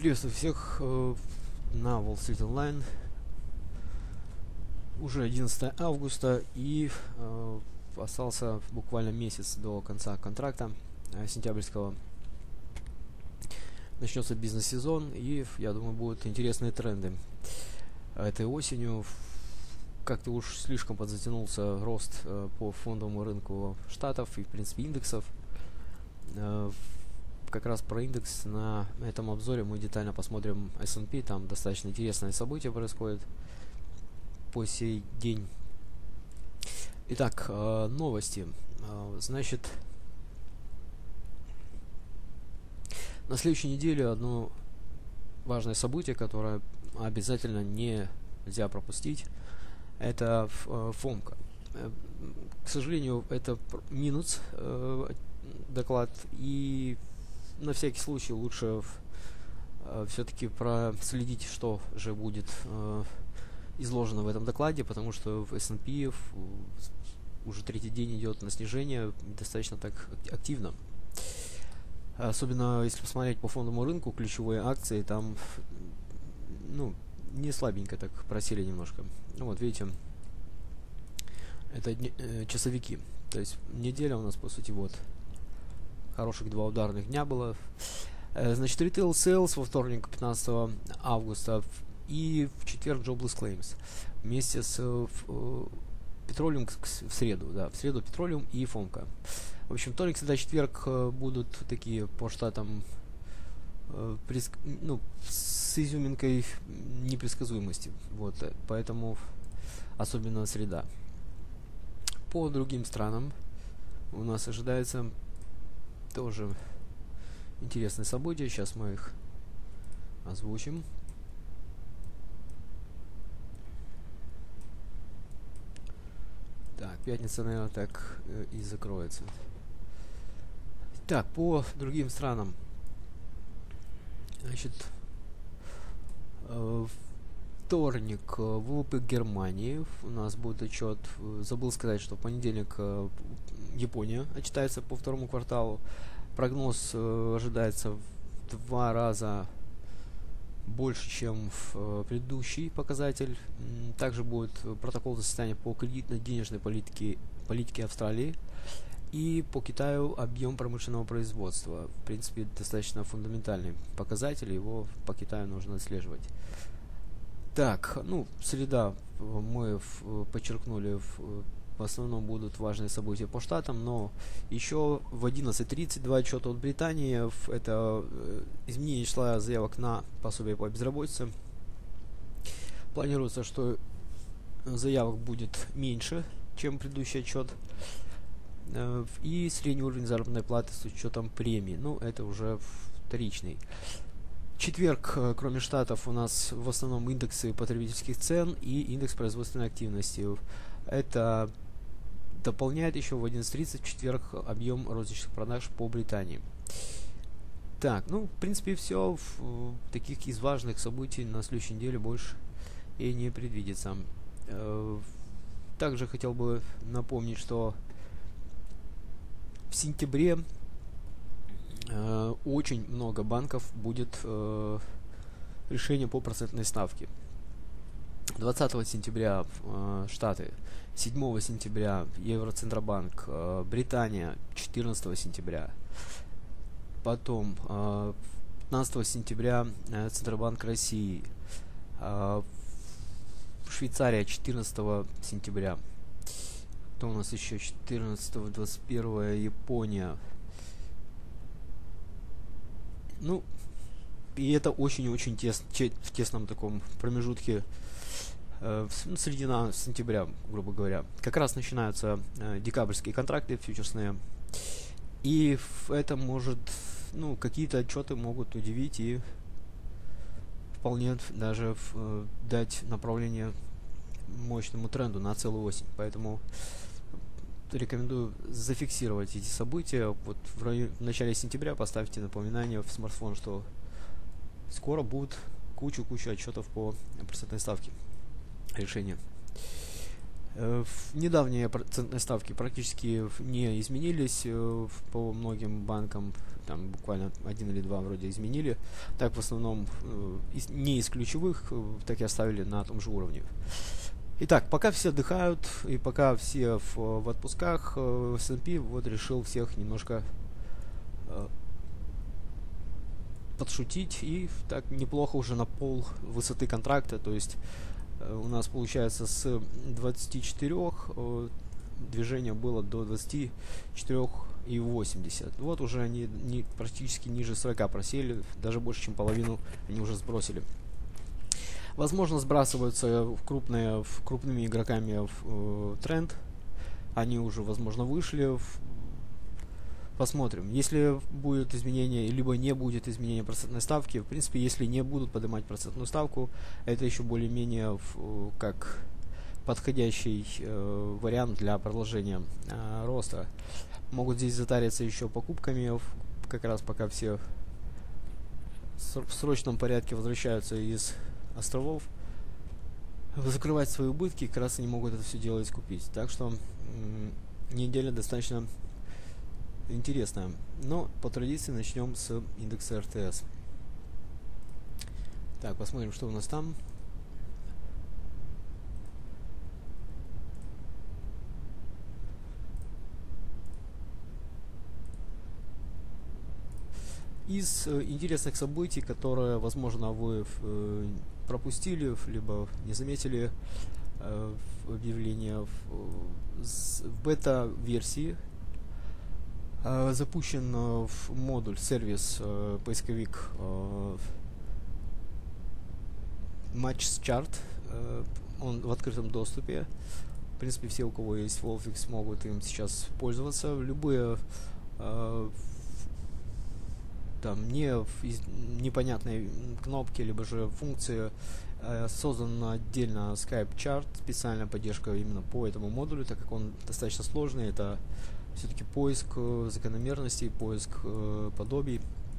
Приветствую всех на Wall Street Online. Уже 11 августа и остался буквально месяц до конца контракта сентябрьского. Начнется бизнес-сезон, и я думаю, будут интересные тренды. Этой осенью как-то уж слишком подзатянулся рост по фондовому рынку штатов и, в принципе, индексов. Как раз про индекс на этом обзоре мы детально посмотрим S&P. Там достаточно интересное событие происходит по сей день. Итак, новости. Значит, на следующей неделе одно важное событие, которое обязательно нельзя пропустить, это ФОМКа. К сожалению, это минус доклад, и на всякий случай лучше все-таки проследить, что же будет изложено в этом докладе, потому что в S&P уже третий день идет на снижение достаточно так активно. Особенно если посмотреть по фондовому рынку, ключевые акции там не слабенько так просели немножко. Ну вот видите, это часовики. То есть неделя у нас по сути вот хороших два ударных дня было. Значит, Retail Sales во вторник, 15 августа, и в четверг Jobless Claims. Вместе с Petroleum в среду. Да, в среду Petroleum и ФОМКа. В общем, вторник, среда, четверг будут такие по штатам с изюминкой непредсказуемости. Вот, поэтому особенно среда. По другим странам у нас ожидается тоже интересные события. Сейчас мы их озвучим. Так, пятница, наверное, так и закроется. Так, по другим странам. Значит, вторник, ВВП Германии. У нас будет отчет. Забыл сказать, что в понедельник Япония отчитается по второму кварталу. Прогноз ожидается в 2 раза больше, чем в предыдущий показатель. Также будет протокол заседания по кредитно-денежной политике Австралии. И по Китаю объем промышленного производства. В принципе, достаточно фундаментальный показатель. Его по Китаю нужно отслеживать. Так, среда мы подчеркнули, в основном будут важные события по штатам, но еще в 11:30 два отчета от Британии. Это изменение числа заявок на пособие по безработице. Планируется, что заявок будет меньше, чем предыдущий отчет. И средний уровень заработной платы с учетом премий. Это уже вторичный. Четверг, кроме штатов, у нас в основном индексы потребительских цен и индекс производственной активности. Это дополняет еще в 11:30 в четверг объем розничных продаж по Британии. Так, в принципе, все. Таких из важных событий на следующей неделе больше и не предвидится. Также хотел бы напомнить, что в сентябре очень много банков будет решение по процентной ставке. 20 сентября Штаты, 7 сентября Евроцентробанк, Британия 14 сентября, потом 15 сентября Центробанк России, Швейцария 14 сентября, потом у нас еще 14-21 Япония. И это очень-очень в тесном таком промежутке середина сентября, грубо говоря. Как раз начинаются декабрьские контракты фьючерсные. И это может, какие-то отчеты могут удивить и вполне даже дать направление мощному тренду на целую осень. Поэтому рекомендую зафиксировать эти события. Вот в начале сентября поставьте напоминание в смартфон, что скоро будет кучу отчетов по процентной ставке решения. Недавние процентные ставки практически не изменились по многим банкам, там буквально один или два вроде изменили. Так в основном не из ключевых, так и оставили на том же уровне. Итак, пока все отдыхают и пока все в отпусках, S&P вот решил всех немножко подшутить и так неплохо уже на пол высоты контракта, то есть у нас получается с 24 движение было до 24,80. Вот уже они практически ниже 40 просели, даже больше, чем половину они уже сбросили. Возможно, сбрасываются крупными игроками в тренд. Они уже, возможно, вышли. Посмотрим. Если будет изменение, либо не будет изменения процентной ставки, в принципе, если не будут поднимать процентную ставку, это еще более-менее как подходящий вариант для продолжения роста. Могут здесь затариться еще покупками, как раз пока все в срочном порядке возвращаются из островов, закрывать свои убытки, как раз они могут это все дело и скупить. Так что неделя достаточно интересная. Но по традиции начнем с индекса РТС. Так, посмотрим, что у нас там. Из интересных событий, которые, возможно, вы пропустили, либо не заметили объявление, в бета-версии запущен модуль, сервис, поисковик MatchChart. Он в открытом доступе. В принципе, все, у кого есть Wolfix, могут им сейчас пользоваться. Любые там непонятные кнопки, либо же функции, создан отдельно Skype Chart, специальная поддержка именно по этому модулю, так как он достаточно сложный. Это все-таки поиск закономерностей, поиск подобий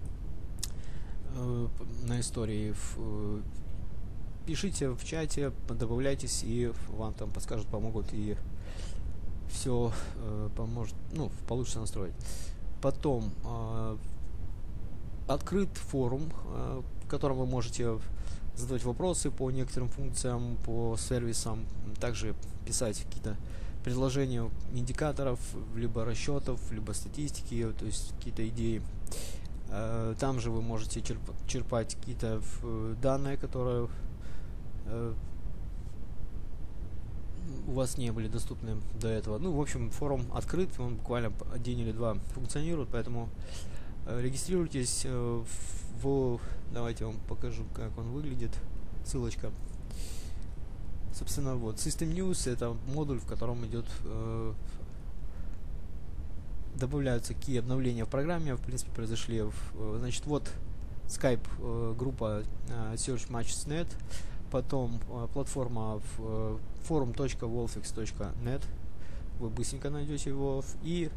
на истории. Пишите в чате, добавляйтесь, и вам там подскажут, помогут, и все поможет, получится настроить. Потом открыт форум, в котором вы можете задавать вопросы по некоторым функциям, по сервисам, также писать какие-то предложения индикаторов, либо расчетов, либо статистики, то есть какие-то идеи. Там же вы можете черпать какие-то данные, которые у вас не были доступны до этого. В общем, форум открыт, он буквально день или два функционирует, поэтому регистрируйтесь давайте я вам покажу, как он выглядит. Ссылочка. Собственно, вот System News — это модуль, в котором идет добавляются какие обновления в программе, в принципе, произошли. Значит, вот Skype группа Search Matches.net, потом платформа forum.wolfix.net, вы быстренько найдете его, и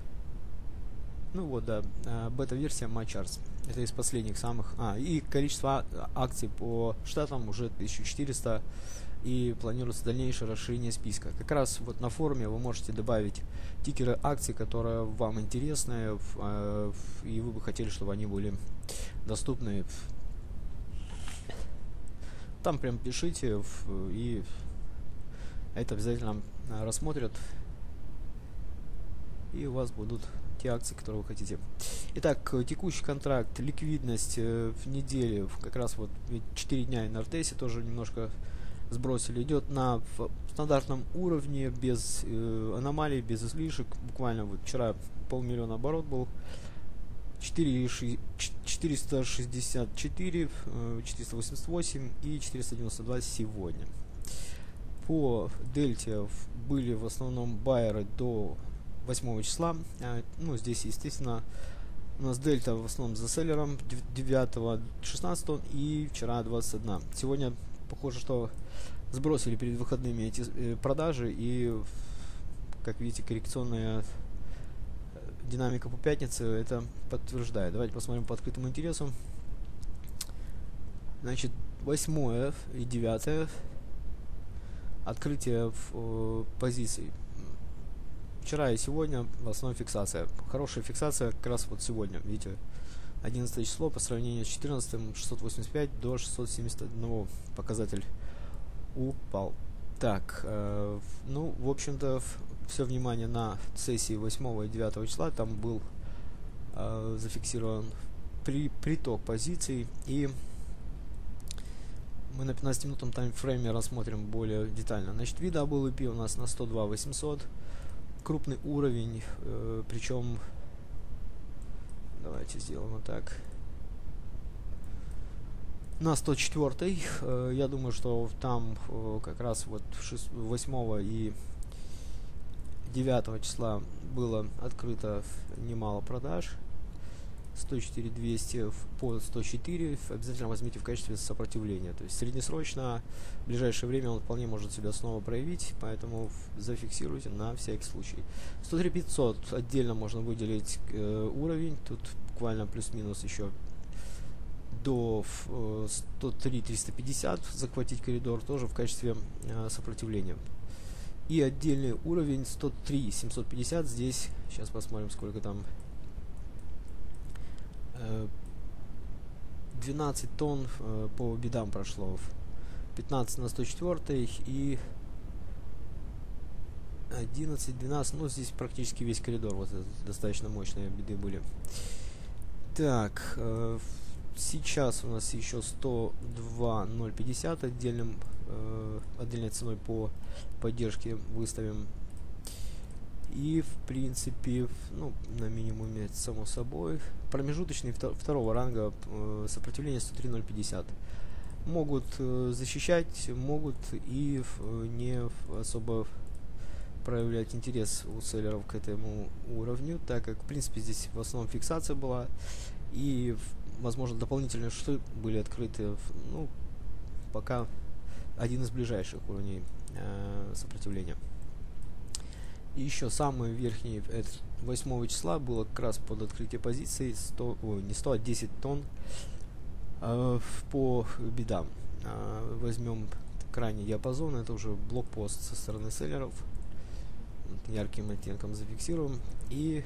бета-версия MatchCharts. Это из последних самых. И количество акций по штатам уже 1400, и планируется дальнейшее расширение списка. Как раз вот на форуме вы можете добавить тикеры акций, которые вам интересны, и вы бы хотели, чтобы они были доступны. Там прям пишите, и это обязательно рассмотрят, и у вас будут те акции, которые вы хотите. Итак, текущий контракт, ликвидность в неделе, как раз вот 4 дня на РТС тоже немножко сбросили, идет на стандартном уровне, без аномалий, без излишек. Буквально вот вчера 500 000 оборот был, 464, 488 и 492 сегодня. По дельте были в основном байеры до 8 числа. Здесь, естественно, у нас дельта в основном за селлером 9, 16 и вчера 21. Сегодня похоже, что сбросили перед выходными эти продажи, и, как видите, коррекционная динамика по пятнице это подтверждает. Давайте посмотрим по открытому интересу. Значит, 8 и 9 открытие позиций. Вчера и сегодня в основном фиксация. Хорошая фиксация как раз вот сегодня. Видите, 11 число по сравнению с 14 685 до 671 показатель упал. Так, ну, в общем-то, все внимание на сессии 8 и 9 числа. Там был зафиксирован приток позиций, и мы на 15-минутном таймфрейме рассмотрим более детально. Значит, VWP у нас на 102 800, крупный уровень, причем, давайте сделаем вот так, на 104. Я думаю, что там как раз вот 8 и 9 числа было открыто немало продаж. 104 200 по 104 обязательно возьмите в качестве сопротивления. То есть среднесрочно, в ближайшее время он вполне может себя снова проявить, поэтому зафиксируйте на всякий случай. 103 500 отдельно можно выделить уровень, тут буквально плюс-минус еще до 103 350 захватить коридор тоже в качестве сопротивления. И отдельный уровень 103 750, здесь сейчас посмотрим, сколько там, 12 тонн по бедам прошло, 15 на 104 и 11-12, ну здесь практически весь коридор, вот достаточно мощные беды были. Так, сейчас у нас еще 102 050 отдельной ценой по поддержке выставим. И в принципе, ну, на минимуме, само собой. Промежуточный второго ранга сопротивление 103 050. Могут защищать, могут и не особо проявлять интерес у селлеров к этому уровню, так как в принципе здесь в основном фиксация была и возможно дополнительные шорты были открыты, ну, пока один из ближайших уровней сопротивления. И еще самый верхний, это 8 числа, было как раз под открытие позиций 10 тонн по бедам. Возьмем крайний диапазон, это уже блокпост со стороны селлеров. Ярким оттенком зафиксируем. И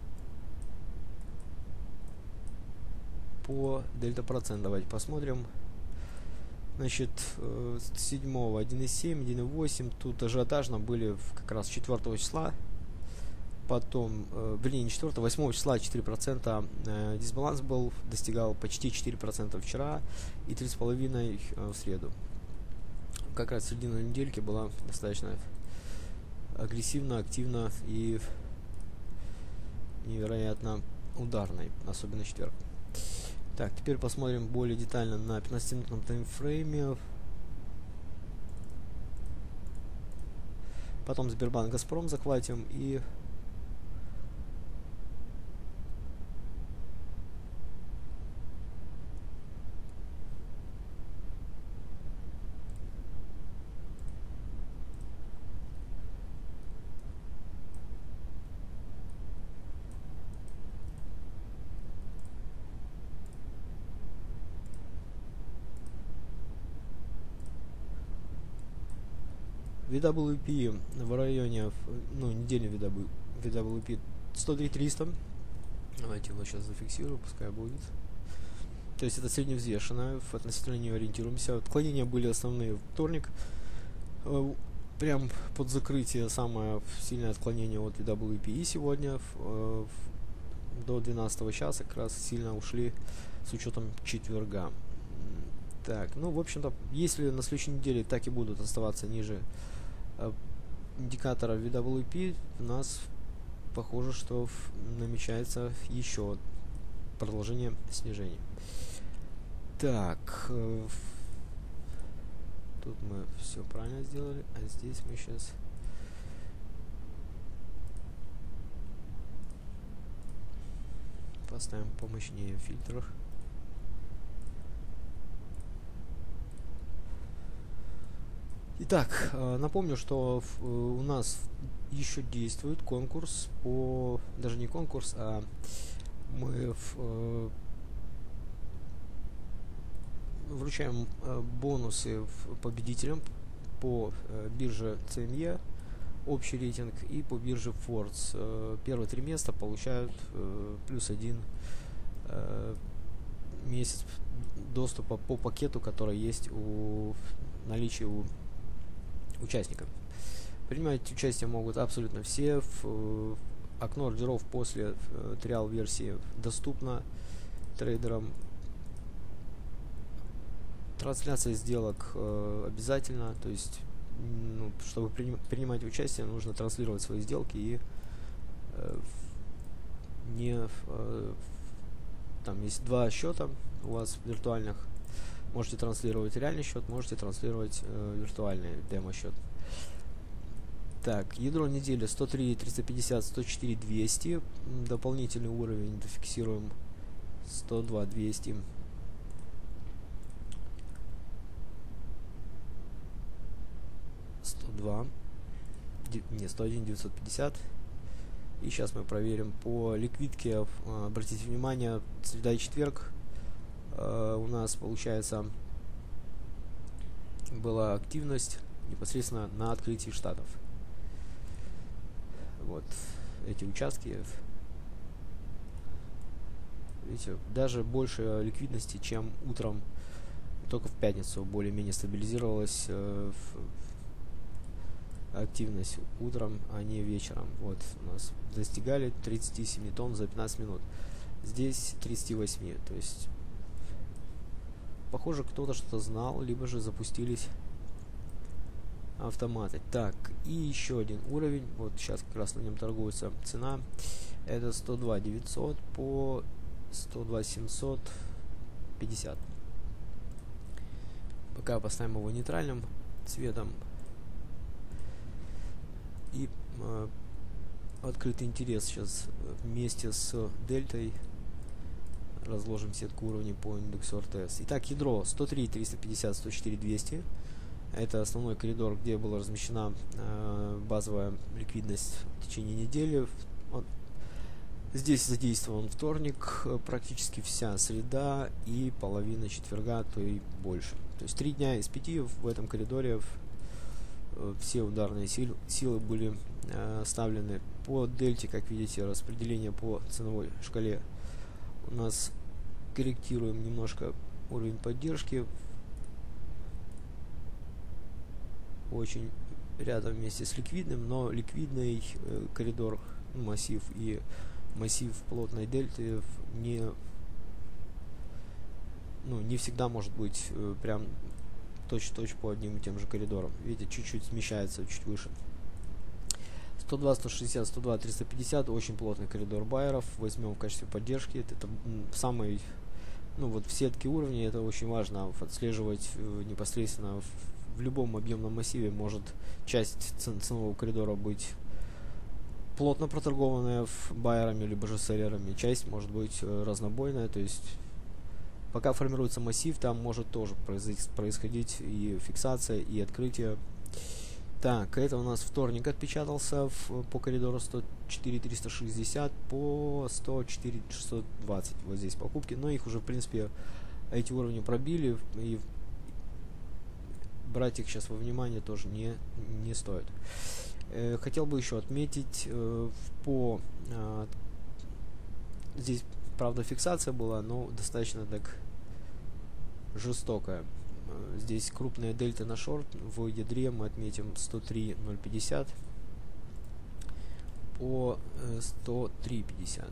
по дельта процент давайте посмотрим. Значит, 7 1.7, 1.8, тут ажиотажно были как раз 4 числа, потом, вернее, не 4, 8 числа 4% дисбаланс был, достигал почти 4% вчера и 3,5% в среду. Как раз середина недельки была достаточно агрессивно, активно и невероятно ударной, особенно четверг. Так, теперь посмотрим более детально на 15-минутном таймфрейме. Потом Сбербанк, Газпром захватим и VWP в районе, ну, недельный VWP 103 300. Давайте его сейчас зафиксирую, пускай будет. То есть это средневзвешенная, относительно нее ориентируемся. Отклонения были основные в вторник. Прям под закрытие самое сильное отклонение от VWP. И сегодня до 12 часа как раз сильно ушли с учетом четверга. Так, ну, в общем-то, если на следующей неделе так и будут оставаться ниже индикатора VWP, у нас похоже, что намечается еще продолжение снижений. Так, тут мы все правильно сделали, а здесь мы сейчас поставим помощнее фильтр. Итак, напомню, что у нас еще действует конкурс по... Даже не конкурс, а мы вручаем бонусы победителям по бирже CME общий рейтинг и по бирже Forbes. Первые 3 места получают +1 месяц доступа по пакету, который есть у наличия у участников. Принимать участие могут абсолютно все. Окно ордеров после триал версии доступно трейдерам. Трансляция сделок обязательно, то есть чтобы принимать участие, нужно транслировать свои сделки и там есть 2 счета у вас виртуальных. Можете транслировать реальный счет, можете транслировать виртуальный демо-счет. Так, ядро недели 103 350, 104 200. Дополнительный уровень дофиксируем 102 200. 102. Не, 101 950. И сейчас мы проверим по ликвидке. Обратите внимание, среда и четверг у нас получается была активность непосредственно на открытии штатов. Вот эти участки. Видите, даже больше ликвидности, чем утром. Только в пятницу более-менее стабилизировалась активность утром, а не вечером. Вот у нас достигали 37 тонн за 15 минут. Здесь 38. То есть похоже, кто-то что-то знал, либо же запустились автоматы. Так, и еще один уровень. Вот сейчас как раз на нем торгуется цена. Это 102 900 по 102 750. Пока поставим его нейтральным цветом. И открытый интерес сейчас вместе с дельтой разложим сетку уровней по индексу РТС. Итак, ядро 103 350, 104 200. Это основной коридор, где была размещена базовая ликвидность в течение недели. Здесь задействован вторник, практически вся среда и половина четверга, то и больше. То есть 3 дня из 5 в этом коридоре все ударные силы были ставлены. По дельте, как видите, распределение по ценовой шкале у нас корректируем немножко уровень поддержки. Очень рядом вместе с ликвидным, но ликвидный коридор, массив и массив плотной дельты не всегда может быть прям точь-в-точь по одним и тем же коридорам. Видите, чуть-чуть смещается, чуть выше. 102, 160, 102, 350. Очень плотный коридор байеров. Возьмем в качестве поддержки. Это самый, вот в сетке уровней это очень важно отслеживать непосредственно в любом объемном массиве. Может часть ценового коридора быть плотно проторгованная байерами либо же селлерами. Часть может быть разнобойная, то есть пока формируется массив, там может тоже происходить и фиксация, и открытие. Так, это у нас вторник отпечатался по коридору 104 360 по 104 620. Вот здесь покупки, но их уже в принципе эти уровни пробили, и брать их сейчас во внимание тоже не стоит. Хотел бы еще отметить здесь, правда, фиксация была, но достаточно так жестокая. Здесь крупная дельта на шорт. В ядре мы отметим 103 050 по 103 50.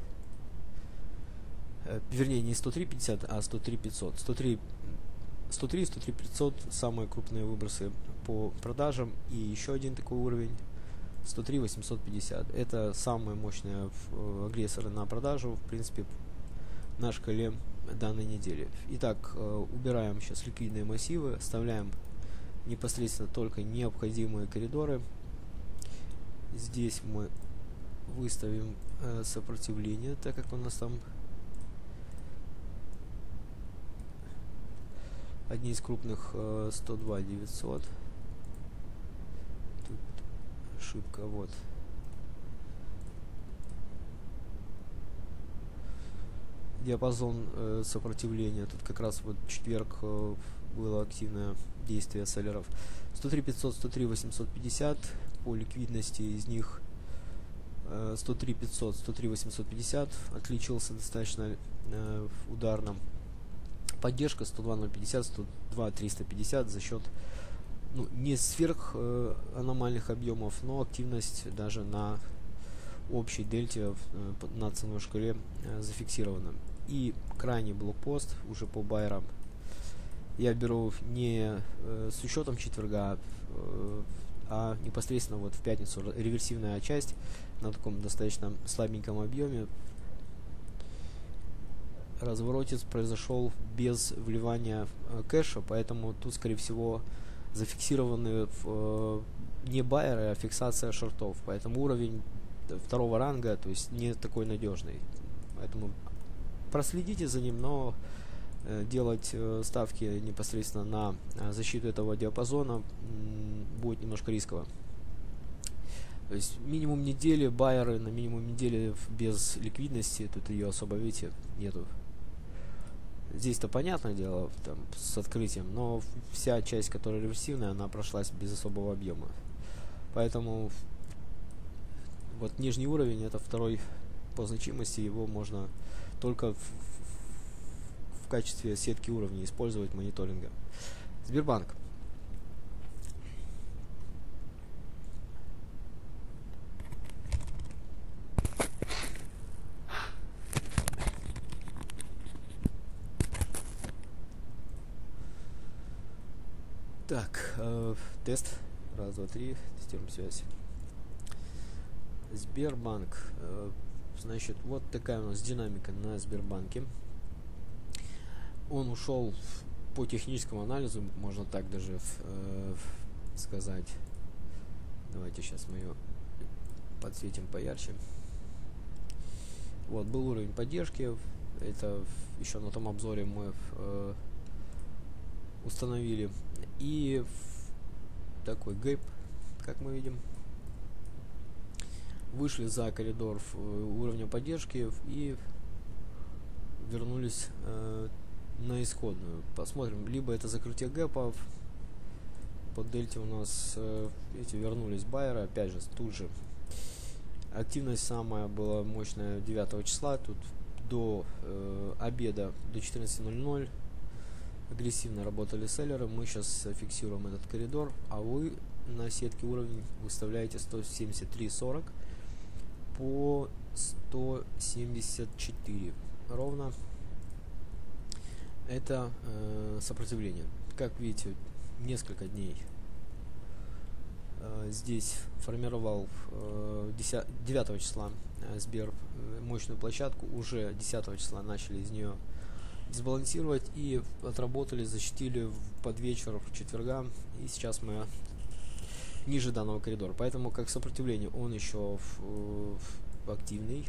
Вернее, не 103 50, а 103 500. 103 500 самые крупные выбросы по продажам. И еще один такой уровень 103 850. Это самые мощные агрессоры на продажу, в принципе, на шкале данной недели. Итак, убираем сейчас ликвидные массивы, оставляем непосредственно только необходимые коридоры. Здесь мы выставим сопротивление, так как у нас там одни из крупных 102 900. Тут ошибка, вот. Диапазон сопротивления. Тут как раз вот четверг было активное действие селлеров. 103 500, 103 850 по ликвидности, из них 103 500, 103 850 отличился достаточно ударно. Поддержка 102 050, 102 350 за счет не сверх аномальных объемов, но активность даже на общей дельте на ценовой шкале зафиксирована. И крайний блокпост уже по байерам я беру не с учетом четверга, а непосредственно вот в пятницу. Реверсивная часть на таком достаточно слабеньком объеме. Разворотец произошел без вливания кэша, поэтому тут, скорее всего, зафиксированы не байеры, а фиксация шортов. Поэтому уровень второго ранга, то есть не такой надежный. Поэтому проследите за ним, но делать ставки непосредственно на защиту этого диапазона будет немножко рисково. То есть минимум недели байеры, на минимум недели без ликвидности, тут ее особо, видите, нету. Здесь-то понятное дело там, с открытием, но вся часть, которая реверсивная, она прошлась без особого объема. Поэтому вот нижний уровень, это второй по значимости, его можно только в качестве сетки уровней использовать мониторинга. Сбербанк. Так, тест. Раз, два, три. Тестируем связь. Сбербанк. Значит, вот такая у нас динамика на Сбербанке. Он ушел по техническому анализу, можно так даже сказать. Давайте сейчас мы ее подсветим поярче. Вот, был уровень поддержки. Это еще на том обзоре мы установили. И такой гэп, как мы видим. Вышли за коридор уровня поддержки и вернулись на исходную. Посмотрим, либо это закрытие гэпов. Под дельте у нас эти вернулись байеры, опять же, тут же. Активность самая была мощная 9 числа, тут до обеда, до 14:00 агрессивно работали селлеры. Мы сейчас фиксируем этот коридор, а вы на сетке уровень выставляете 173.40 по 174 ровно. Это сопротивление. Как видите, несколько дней здесь формировал 9 числа Сбер мощную площадку. Уже 10 числа начали из нее дисбалансировать и отработали, защитили под вечер четверга. И сейчас мы ниже данного коридора. Поэтому как сопротивление он еще активный.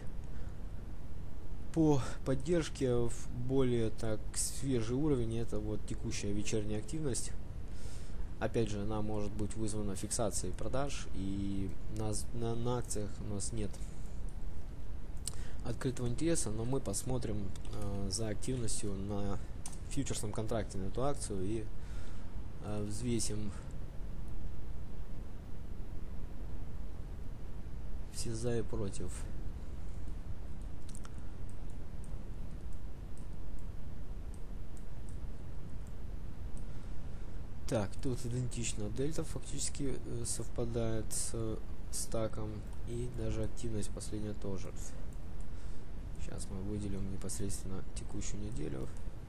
По поддержке в более так свежий уровень, это вот текущая вечерняя активность. Опять же, она может быть вызвана фиксацией продаж, и на акциях у нас нет открытого интереса, но мы посмотрим за активностью на фьючерсном контракте на эту акцию и взвесим все за и против. Так, тут идентично. Дельта фактически совпадает с стаком, и даже активность последняя тоже. Сейчас мы выделим непосредственно текущую неделю.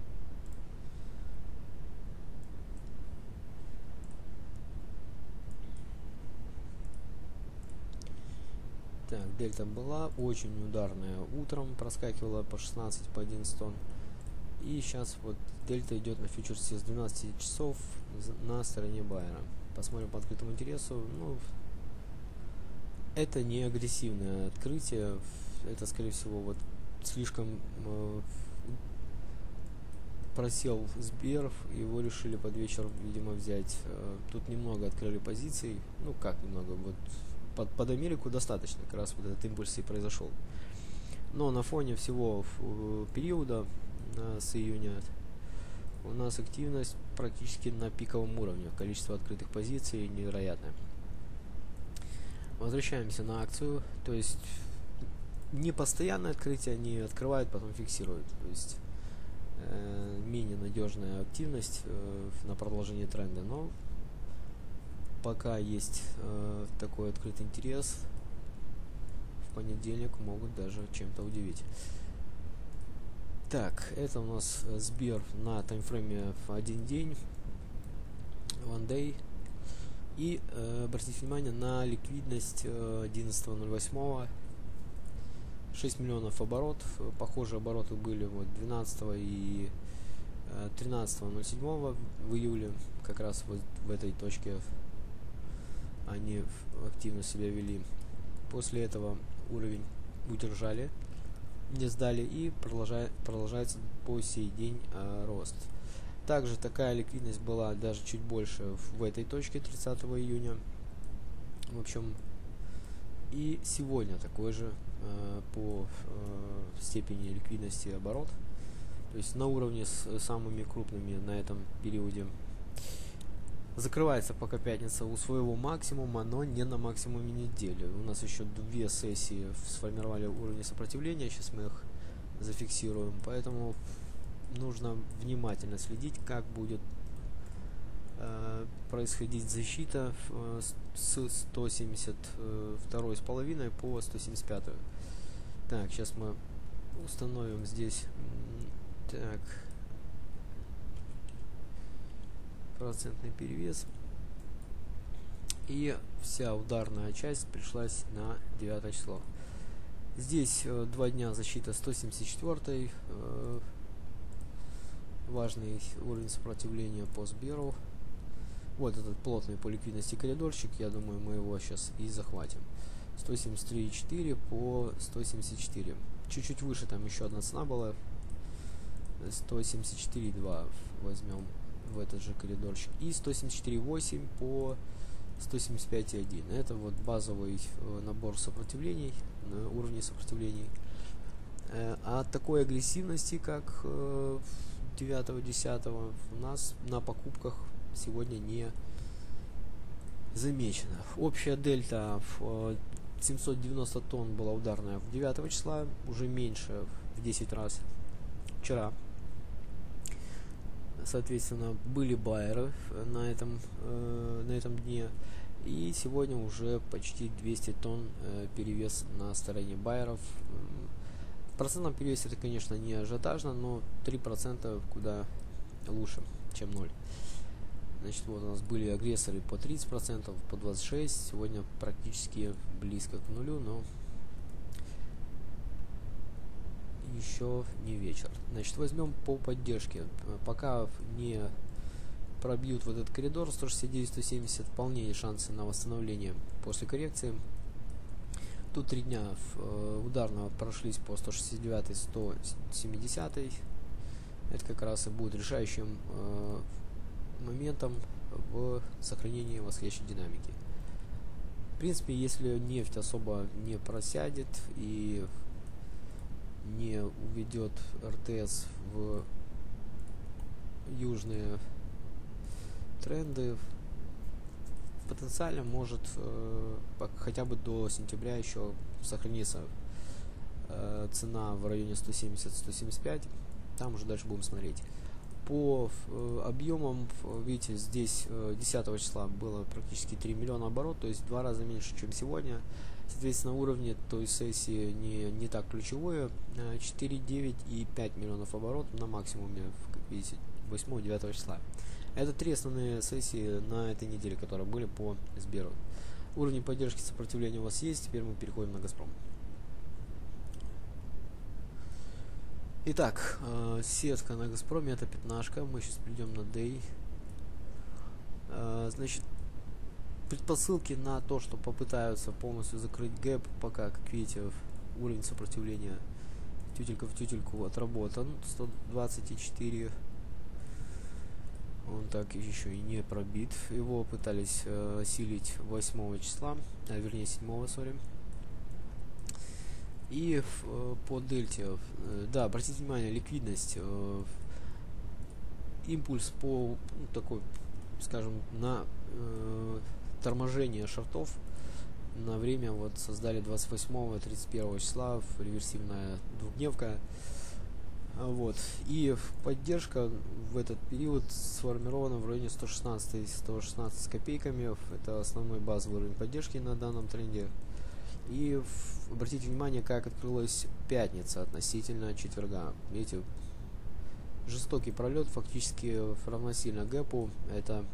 Так, дельта была очень ударная. Утром проскакивала по 16, по 11 тонн. И сейчас вот дельта идет на фьючерсе с 12 часов на стороне байера. Посмотрим по открытому интересу. Ну, это не агрессивное открытие. Это, скорее всего, вот слишком просел Сбер, его решили под вечер, видимо, взять. Тут немного открыли позиций. Ну, как немного, вот под Америку достаточно, как раз вот этот импульс и произошел. Но на фоне всего периода с июня у нас активность практически на пиковом уровне. Количество открытых позиций невероятное. Возвращаемся на акцию. То есть не постоянное открытие, они открывают, потом фиксируют. То есть менее надежная активность на продолжение тренда. Но пока есть такой открытый интерес, в понедельник могут даже чем-то удивить. Так, это у нас Сбер на таймфрейме в один день, one day. И обратите внимание на ликвидность 11.08, 6 миллионов оборот. Похожие обороты были вот 12 и 13.07 в июле. Как раз вот в этой точке они активно себя вели. После этого уровень удержали, не сдали, и продолжается по сей день рост. Также такая ликвидность была даже чуть больше в этой точке 30 июня. В общем, и сегодня такой же по степени ликвидности оборот. То есть на уровне с самыми крупными на этом периоде. Закрывается пока пятница у своего максимума, но не на максимуме недели. У нас еще две сессии сформировали уровни сопротивления, сейчас мы их зафиксируем, поэтому нужно внимательно следить, как будет происходить защита с 172,5 по 175. Так, сейчас мы установим здесь так процентный перевес, и вся ударная часть пришлась на 9 число. Здесь 2 дня защита 174, важный уровень сопротивления по Сберу. Вот этот плотный по ликвидности коридорчик, я думаю, мы его сейчас и захватим. 173,4 по 174. Чуть-чуть выше там еще одна цена была. 174,2 возьмем в этот же коридорчик. И 174,8 по 175,1. Это вот базовый набор сопротивлений, уровней сопротивлений. А от такой агрессивности, как 9-10, у нас на покупках сегодня не замечено. Общая дельта в 790 тонн была ударная в 9 числа, уже меньше в 10 раз вчера. Соответственно, были байеры на этом дне, и сегодня уже почти 200 тонн перевес на стороне байеров. В процентном перевесе это, конечно, не ажиотажно, но 3% куда лучше, чем 0. Значит, вот у нас были агрессоры по 30%, по 26%, сегодня практически близко к нулю, но еще не вечер. Значит, возьмем по поддержке. Пока не пробьют вот этот коридор 169-170, вполне есть шансы на восстановление после коррекции. Тут 3 дня ударно прошлись по 169-170. Это как раз и будет решающим моментом в сохранении восходящей динамики. В принципе, если нефть особо не просядет и не уведет РТС в южные тренды, потенциально может хотя бы до сентября еще сохраниться цена в районе 170-175. Там уже дальше будем смотреть. По объемам, видите, здесь 10 числа было практически 3 миллиона оборот, то есть в 2 раза меньше, чем сегодня. Соответственно, уровни той сессии не так ключевые. 4,9 и 5 миллионов оборот на максимуме, как видите, 8-9 числа. Это 3 основные сессии на этой неделе, которые были по Сберу. Уровни поддержки сопротивления у вас есть. Теперь мы переходим на Газпром. Итак, сетка на Газпроме, это пятнашка. Мы сейчас перейдем на Day. Значит, предпосылки на то, что попытаются полностью закрыть гэп, пока, как видите, уровень сопротивления тютелька в тютельку отработан. 124. Он так еще и не пробит. Его пытались осилить 8 числа, вернее 7, сори. И по дельте, да, обратите внимание, ликвидность импульс по такой, скажем, на торможение шортов на время вот создали 28-31 числа реверсивная двухдневка. Вот. И поддержка в этот период сформирована в районе 116 с копейками. Это основной базовый уровень поддержки на данном тренде. И обратите внимание, как открылась пятница относительно четверга. Видите, жестокий пролет, фактически равносильно гэпу. Это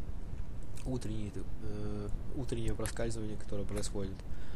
утреннее проскальзывание, которое происходит.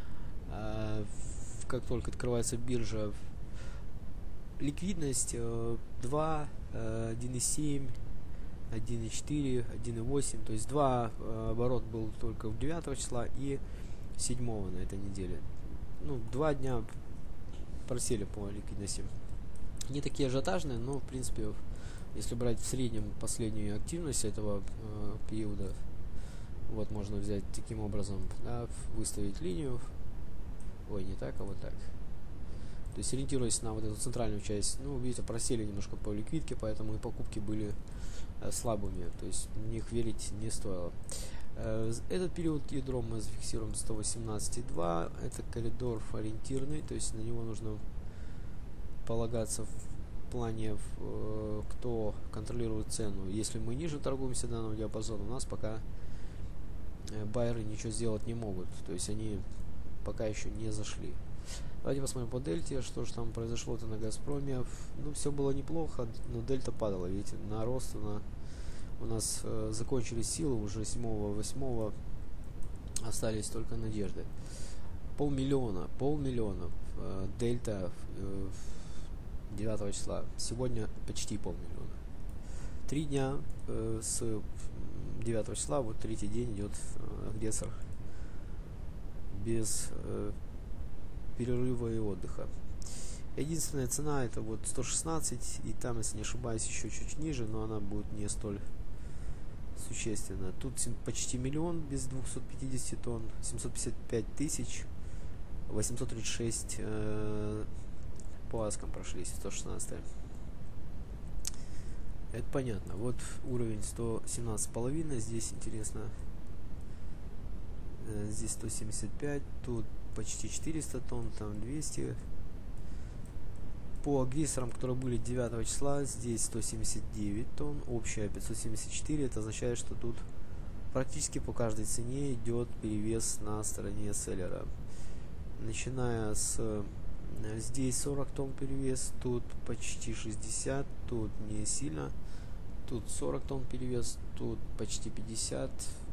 Как только открывается биржа, ликвидность 2, 1,7, 1,4, 1,8, то есть 2 оборот был только 9 числа и 7 на этой неделе. 2 дня просели по ликвидности. Не такие ажиотажные, но в принципе, если брать в среднем последнюю активность этого периода, вот можно взять таким образом, да, выставить линию. Ой, не так, а вот так. То есть ориентируясь на вот эту центральную часть, видите, просели немножко по ликвидке, поэтому и покупки были слабыми. То есть в них верить не стоило. Этот период ядром мы зафиксируем 118,2. Это коридор ориентирный, то есть на него нужно полагаться в плане, кто контролирует цену. Если мы ниже торгуемся данного диапазона, у нас пока байеры ничего сделать не могут. То есть они пока еще не зашли. Давайте посмотрим по дельте, что же там произошло-то на Газпроме. Все было неплохо, но дельта падала. Видите, на рост у нас закончились силы уже 7-8, остались только надежды. Полмиллиона дельта 9 числа. Сегодня почти полмиллиона. 3 дня с 9 числа, вот третий день идет агрессор без перерыва и отдыха. Единственная цена это вот 116, и там, если не ошибаюсь, еще чуть ниже, но она будет не столь существенна. Тут почти миллион без 250 тонн, 755 тысяч, 836 по аскам прошлись, 116. Это понятно. Вот уровень 117,5, здесь интересно, здесь 175, тут почти 400 тонн, там 200. По агрессорам, которые были 9 числа, здесь 179 тонн, общая 574. Это означает, что тут практически по каждой цене идет перевес на стороне селлера. Начиная с здесь 40 тонн перевес, тут почти 60, тут не сильно, тут 40 тонн перевес, тут почти 50.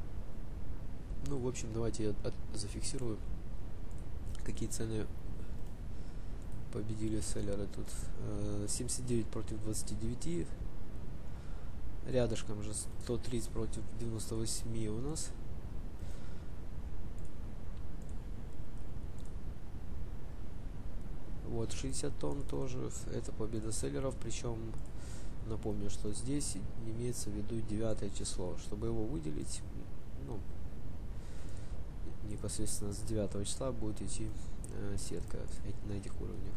В общем, давайте я зафиксирую, какие цены победили селлеры. Тут 79 против 29, рядышком же 130 против 98 у нас. Вот 60 тонн тоже, это победа селлеров, причем напомню, что здесь имеется в виду 9 число. Чтобы его выделить, непосредственно с 9 числа будет идти сетка на этих уровнях.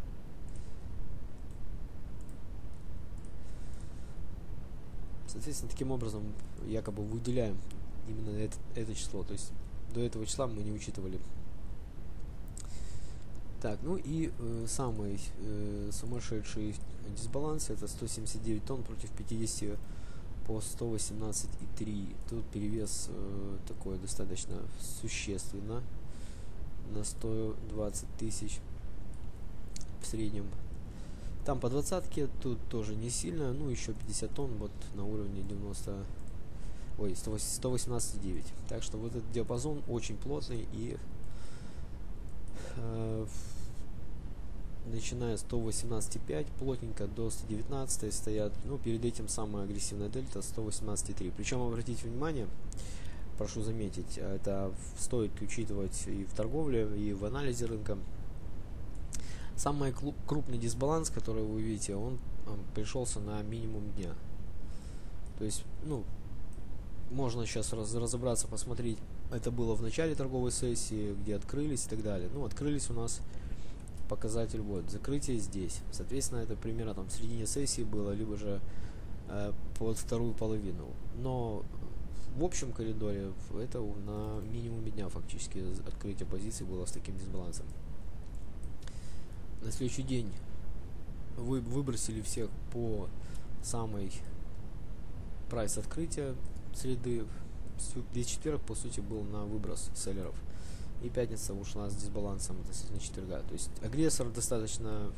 Соответственно, таким образом якобы выделяем именно это число. То есть до этого числа мы не учитывали. Так, самый сумасшедший дисбаланс это 179 тонн против 50 по 118,3. Тут перевес такой достаточно существенно, на 120 тысяч в среднем. Там по 20-ке, тут тоже не сильно, еще 50 тонн вот на уровне 118,9. Так что вот этот диапазон очень плотный, и начиная с 118,5 плотненько до 119 стоят, перед этим самая агрессивная дельта 118,3. Причем обратите внимание, прошу заметить, это стоит учитывать и в торговле, и в анализе рынка. Самый крупный дисбаланс, который вы видите, он пришелся на минимум дня. То есть, можно сейчас разобраться, посмотреть, это было в начале торговой сессии, где открылись и так далее. Открылись у нас показатель, вот, закрытие здесь. Соответственно, это примерно там в середине сессии было, либо же под вторую половину. Но в общем коридоре это на минимуме дня фактически открытие позиций было с таким дисбалансом. На следующий день выбросили всех по самой прайс открытия среды. Весь четверг, по сути, был на выброс селлеров. И пятница ушла с дисбалансом относительно четверга. То есть агрессор достаточно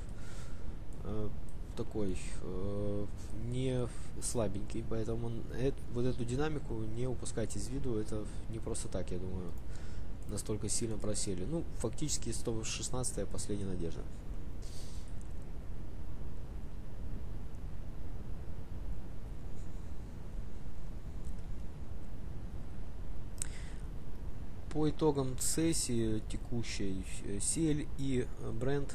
такой не слабенький, поэтому вот эту динамику не упускать из виду. Это не просто так, я думаю, настолько сильно просели. Ну, фактически 116-я последняя надежда. По итогам сессии текущей, сель и бренд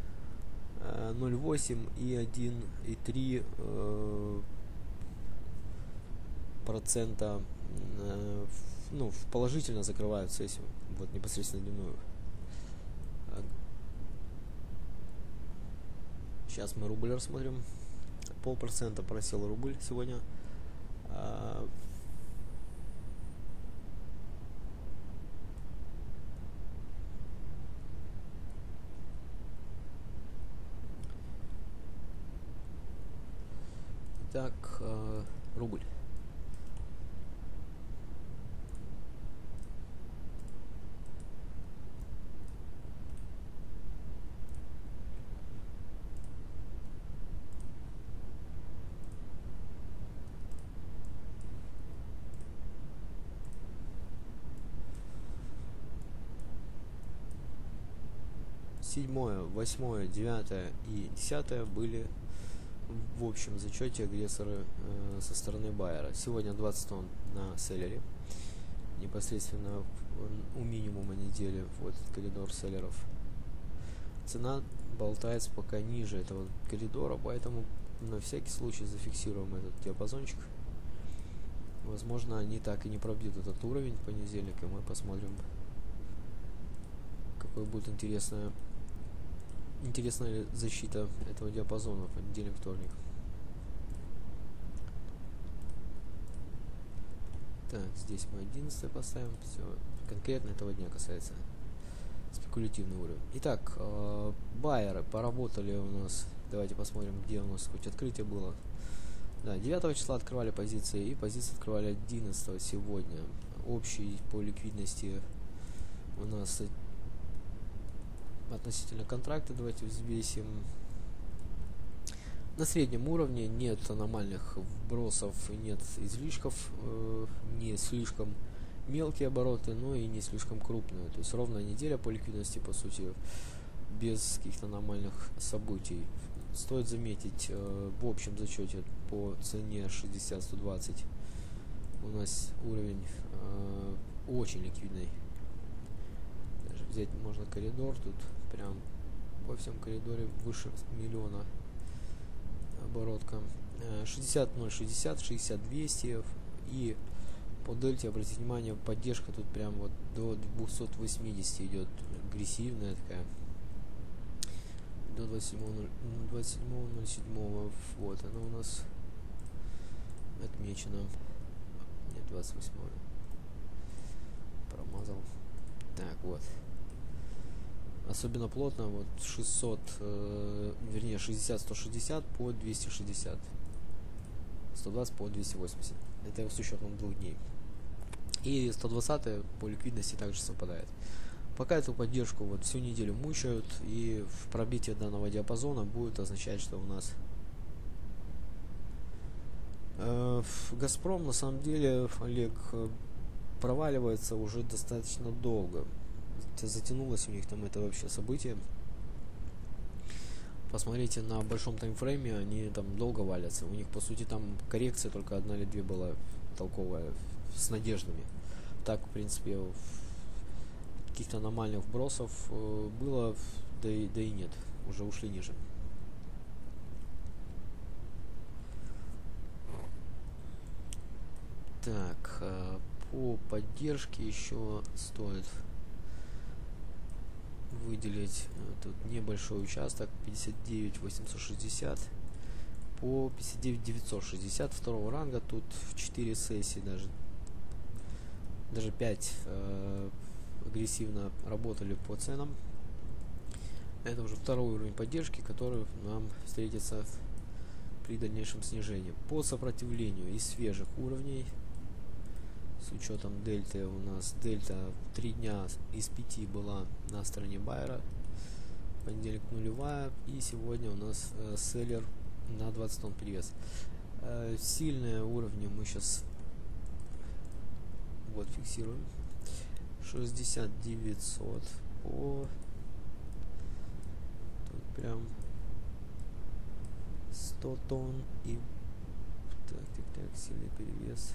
0,8 и 1,3 процента ну, положительно закрывают сессию, вот непосредственно дневную. Сейчас мы рубль рассмотрим. 0,5% просел рубль сегодня. Так, рубль. Седьмое, восьмое, 9 и 10 были в общем зачете агрессоры со стороны байера. Сегодня 20 тонн на селлере, непосредственно у минимума недели в этот коридор селлеров. Цена болтается пока ниже этого коридора, поэтому на всякий случай зафиксируем этот диапазончик. Возможно, они так и не пробьют этот уровень в понедельник, и мы посмотрим, какой будет интересная защита этого диапазона в понедельник, вторник. Так, здесь мы 11 поставим. Все конкретно этого дня касается. Спекулятивный уровень. Итак, байеры поработали у нас. Давайте посмотрим, где у нас хоть открытие было. Да, 9 числа открывали позиции, и позиции открывали 11 сегодня. Общий по ликвидности у нас относительно контракта, давайте взвесим. На среднем уровне нет аномальных вбросов и нет излишков, не слишком мелкие обороты, но и не слишком крупные. То есть ровная неделя по ликвидности, по сути, без каких-то аномальных событий. Стоит заметить, в общем зачете по цене 60-120 у нас уровень очень ликвидный. Даже взять можно коридор, тут прям во всем коридоре выше миллиона оборотка. 60-060, 60-200 и по дельте, обратите внимание, поддержка тут прям вот до 280 идет, агрессивная такая, до 27.07, вот она у нас отмечена. Нет, 28 промазал. Так, вот. Особенно плотно, вот 60-160 по 260. 120 по 280. Это с учетом 2 дней. И 120 по ликвидности также совпадает. Пока эту поддержку вот всю неделю мучают, и в пробитие данного диапазона будет означать, что у нас Газпром на самом деле, Олег, проваливается уже достаточно долго. Затянулось у них там это вообще событие. Посмотрите на большом таймфрейме, они там долго валятся. У них по сути там коррекция только 1 или 2 была толковая, с надеждами. Так, в принципе, каких-то аномальных вбросов было, да и нет, уже ушли ниже. Так, по поддержке еще стоит выделить тут небольшой участок 59 860 по 59 960 второго ранга. Тут в 4 сессии, даже 5 агрессивно работали по ценам. Это уже второй уровень поддержки, который нам встретится при дальнейшем снижении. По сопротивлению из свежих уровней, с учетом дельты, у нас дельта 3 дня из 5 была на стороне байера. Понедельник нулевая, и сегодня у нас селлер на 20 тонн перевес. Сильные уровни мы сейчас вот фиксируем. 60 900 по тут прям 100 тонн и так, сильный перевес.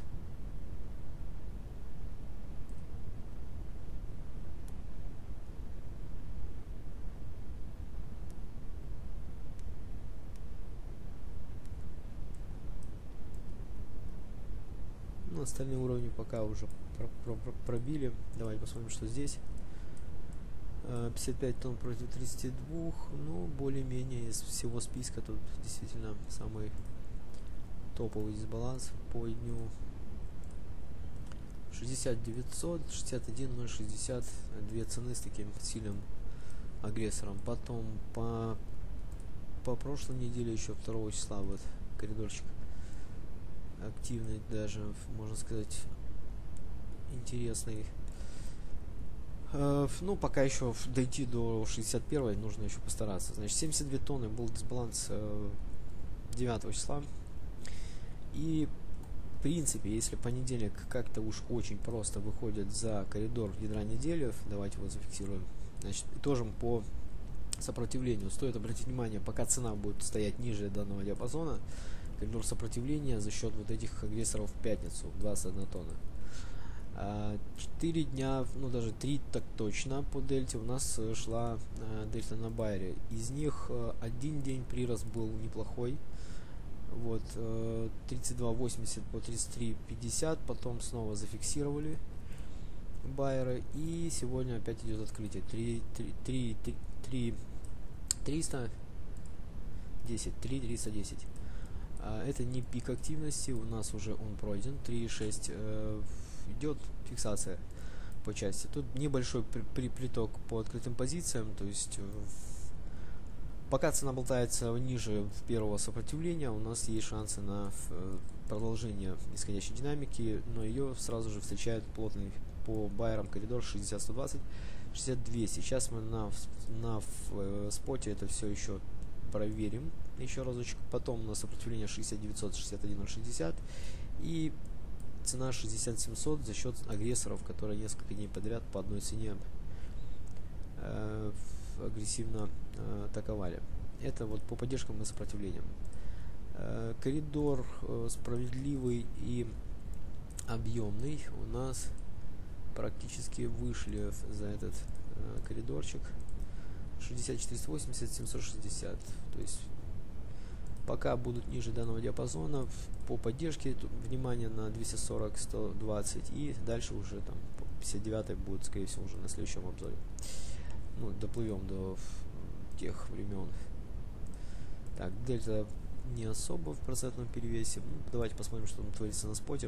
Ну, остальные уровни пока уже пробили. Давайте посмотрим, что здесь. 55 тонн против 32. Ну, более-менее из всего списка тут действительно самый топовый дисбаланс по дню. 60 900, 61 060. Две цены с таким сильным агрессором. Потом по прошлой неделе, еще 2 числа, вот коридорчик активный, даже можно сказать интересный. Ну, пока еще дойти до 61 нужно еще постараться. Значит, 72 тонны был дисбаланс 9 числа. И в принципе, если понедельник как-то уж очень просто выходит за коридор ядра недели, давайте его зафиксируем. Значит, тоже по сопротивлению стоит обратить внимание, пока цена будет стоять ниже данного диапазона, коридор сопротивления за счет вот этих агрессоров в пятницу 21 тонна. 4 дня, ну даже 3 так точно по дельте у нас шла дельта на байере. Из них один день прирост был неплохой. Вот 32.80 по 33.50, потом снова зафиксировали байеры, и сегодня опять идет открытие 3.310. Это не пик активности, у нас уже он пройден. 3.6 идет фиксация по части. Тут небольшой приток по открытым позициям, то есть пока цена болтается ниже первого сопротивления, у нас есть шансы на продолжение нисходящей динамики, но ее сразу же встречает плотный по байерам коридор 60-120, 62. Сейчас мы на споте это все еще проверим еще разочек. Потом на сопротивление 60-900, 61-060 и цена 60-700 за счет агрессоров, которые несколько дней подряд по одной цене агрессивно атаковали. Это вот по поддержкам и сопротивлениям. Коридор справедливый и объемный у нас практически вышли за этот коридорчик. 60-480, 760. То есть пока будут ниже данного диапазона по поддержке, внимание на 240-120, и дальше уже там 59 будет, скорее всего, уже на следующем обзоре. Ну, доплывем до тех времен. Так, дельта не особо в процентном перевесе. Ну, давайте посмотрим, что там творится на споте.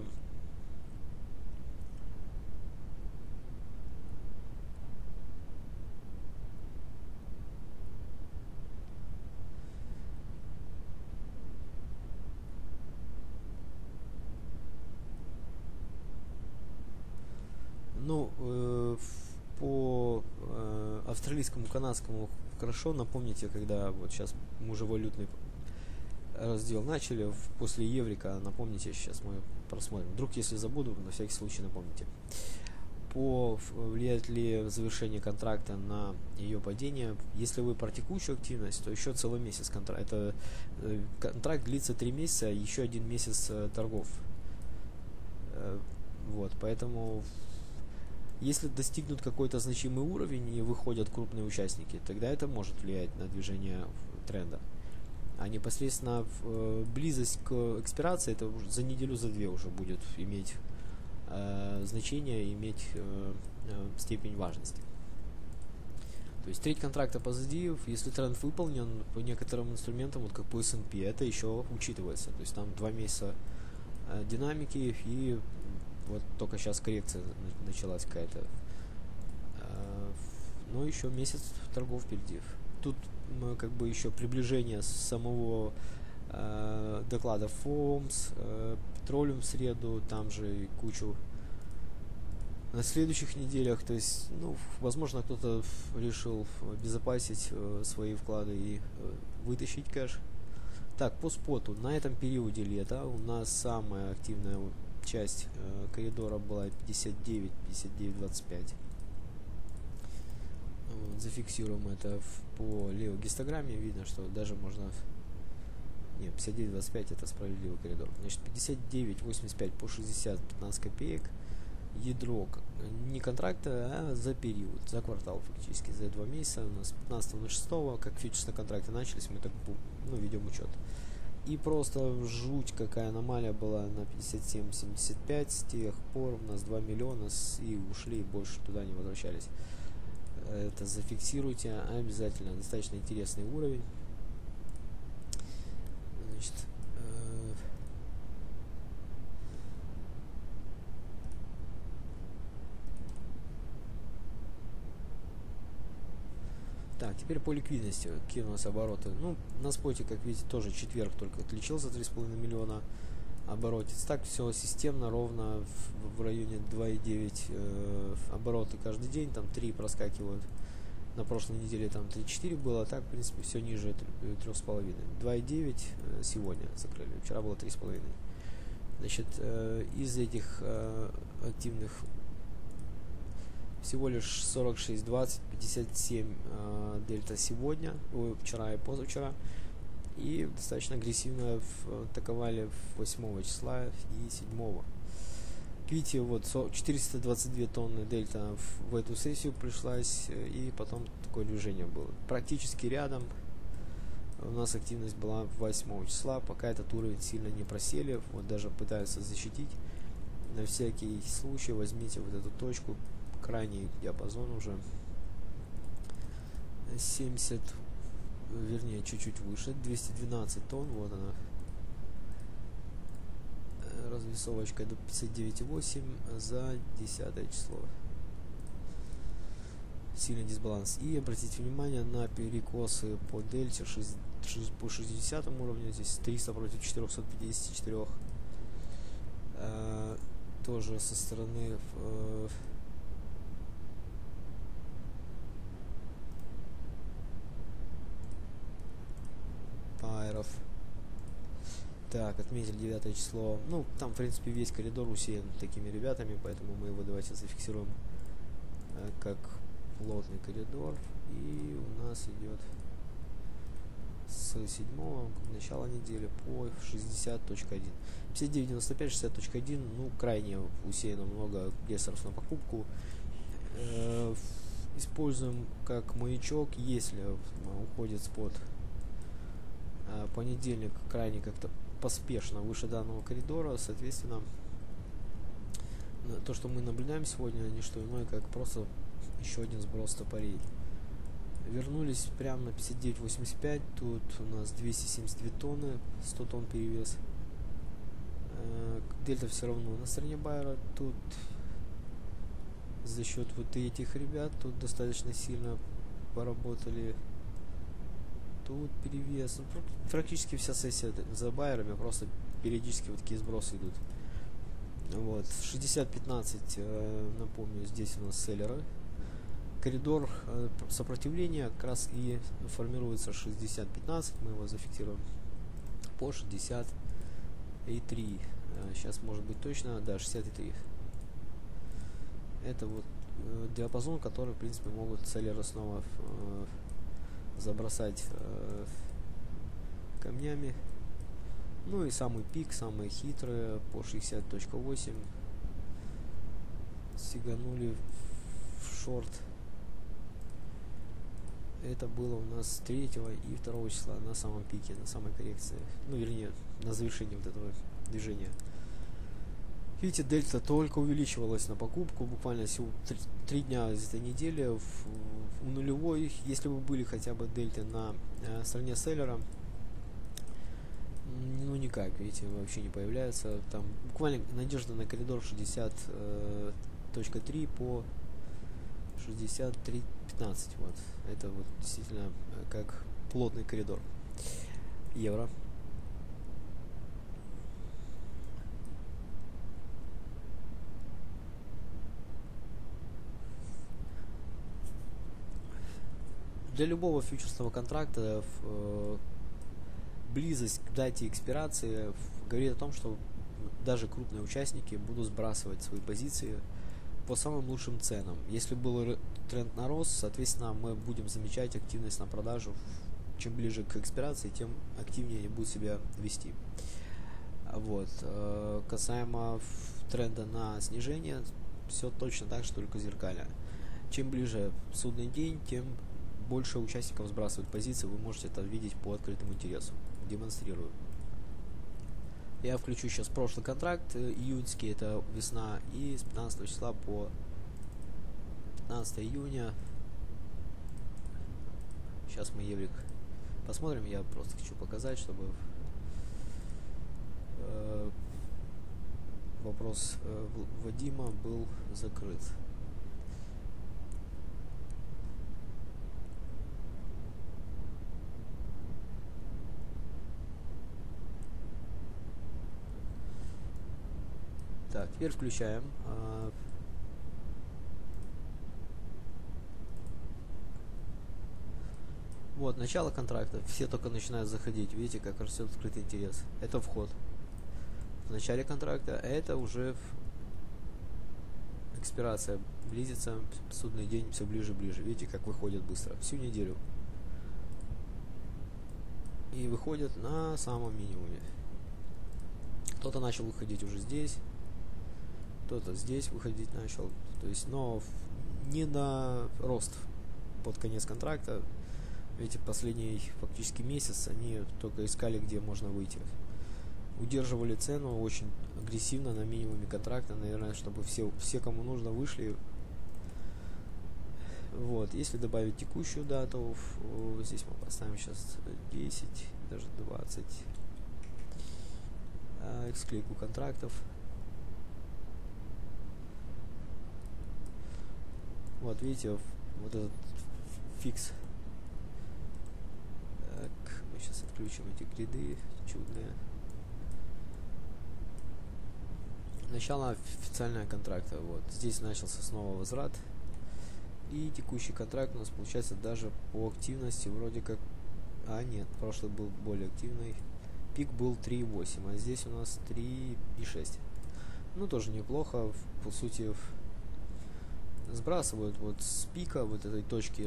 Ну, по австралийскому, канадскому хорошо. Напомните, когда вот сейчас мы уже валютный раздел начали, после еврика, напомните, сейчас мы просмотрим. Вдруг, если забуду, на всякий случай напомните. Влияет ли завершение контракта на ее падение? Если вы про текущую активность, то еще целый месяц контракт. Контракт длится 3 месяца, еще 1 месяц торгов. Вот, поэтому если достигнут какой-то значимый уровень и выходят крупные участники, тогда это может влиять на движение тренда. А непосредственно близость к экспирации, это уже за неделю, за 2 уже будет иметь значение, иметь степень важности. То есть треть контракта позади, если тренд выполнен, по некоторым инструментам, вот как по S&P, это еще учитывается. То есть там 2 месяца динамики, и вот только сейчас коррекция началась какая-то. Но еще месяц торгов впереди. Тут как бы еще приближение самого доклада FOMS, Petroleum в среду, там же и кучу на следующих неделях. То есть, ну, возможно, кто-то решил обезопасить свои вклады и вытащить кэш. Так, по споту. На этом периоде лета у нас самая активная часть коридора была 59-59-25. Зафиксируем это по левой гистограмме. Видно, что даже можно... Не, 59-25 это справедливый коридор. Значит, 59-85 по 60, 15 копеек. Ядро не контракта, а за период, за квартал фактически, за 2 месяца. У нас 15.06, как фьючерсные контракты начались, мы так, ну, ведем учет. И просто жуть какая аномалия была на 57.75, с тех пор у нас 2 миллиона и ушли, и больше туда не возвращались. Это зафиксируйте обязательно, достаточно интересный уровень. Значит, так, теперь по ликвидности, какие у нас обороты. Ну, на споте, как видите, тоже четверг только отличился 3,5 миллиона оборотец. Так все системно, ровно в районе 2,9 обороты каждый день, там 3 проскакивают. На прошлой неделе там 3,4 было, а так, в принципе, все ниже 3,5. 2,9 сегодня закрыли, вчера было 3,5. Значит, из этих активных всего лишь 46-20, 57 дельта сегодня, вчера и позавчера. И достаточно агрессивно атаковали 8 числа и 7. Видите, вот 422 тонны дельта в эту сессию пришлась, и потом такое движение было. Практически рядом у нас активность была 8 числа, пока этот уровень сильно не просели, вот даже пытаются защитить. На всякий случай возьмите вот эту точку, крайний диапазон уже 70, вернее чуть-чуть выше, 212 тонн, вот она. Развесовочка до 59,8 за 10 число. Сильный дисбаланс. И обратите внимание на перекосы по дельте по 60 уровню. Здесь 300 против 454. Тоже со стороны пайров. Так, отметили 9 число. Ну, там, в принципе, весь коридор усеян такими ребятами, поэтому мы его давайте зафиксируем как плотный коридор. И у нас идет с 7 начала недели по 60.1. 59.95, 60.1, ну, крайне усеяно много гессеров на покупку. Используем как маячок, если уходит спот. Понедельник крайне как-то поспешно выше данного коридора, соответственно, то, что мы наблюдаем сегодня, не что иное, как просто еще один сброс топорей. Вернулись прямо на 59.85, тут у нас 272 тонны, 100 тонн перевес. Дельта все равно на стороне байера, тут за счет вот этих ребят, тут достаточно сильно поработали. Тут перевес. Ну, практически вся сессия за байерами, просто периодически вот такие сбросы идут. Вот. 60-15, напомню, здесь у нас селлеры. Коридор сопротивления как раз и формируется 60-15. Мы его зафиксируем по 60 и 3. Сейчас может быть точно, да, 63. Это вот диапазон, который, в принципе, могут селлеры снова забросать камнями. Ну и самый пик, самые хитрые по 60.8 сиганули в шорт. Это было у нас 3 и 2 числа на самом пике, на самой коррекции. Ну, вернее, на завершении вот этого движения. Видите, дельта только увеличивалась на покупку, буквально всего 3 дня из этой недели. У нулевой, если вы были хотя бы дельты на стороне селлера, ну никак, видите, вообще не появляется. Там буквально надежда на коридор 60.3 по 63.15. Вот. Это вот действительно как плотный коридор. Евро. Для любого фьючерсного контракта близость к дате экспирации говорит о том, что даже крупные участники будут сбрасывать свои позиции по самым лучшим ценам. Если был тренд на рост, соответственно, мы будем замечать активность на продажу. Чем ближе к экспирации, тем активнее они будут себя вести. Вот. Касаемо тренда на снижение, все точно так же, только зеркально. Чем ближе судный день, тем больше участников сбрасывают позиции. Вы можете это видеть по открытому интересу. Демонстрирую. Я включу сейчас прошлый контракт, июньский, это весна, и с 15 числа по 15 июня. Сейчас мы еврик посмотрим. Я просто хочу показать, чтобы вопрос Вадима был закрыт. Так, теперь включаем. Вот, начало контракта. Все только начинают заходить. Видите, как растет открытый интерес. Это вход в начале контракта. А это уже экспирация близится. Судный день все ближе и ближе. Видите, как выходит быстро. Всю неделю. И выходят на самом минимуме. Кто-то начал выходить уже здесь. Кто-то здесь выходить начал. То есть, но не на рост под конец контракта. Эти последний фактически месяц они только искали, где можно выйти. Удерживали цену очень агрессивно на минимуме контракта, наверное, чтобы все кому нужно, вышли. Вот, если добавить текущую дату, здесь мы поставим сейчас 10, даже 20. Склейку контрактов. Вот, видите, вот этот фикс. Так, мы сейчас отключим эти гриды чудные. Начало официального контракта. Вот, здесь начался снова возврат. И текущий контракт у нас получается даже по активности вроде как... А, нет, прошлый был более активный. Пик был 3.8, а здесь у нас 3.6. Ну, тоже неплохо. По сути, сбрасывают вот с пика вот этой точки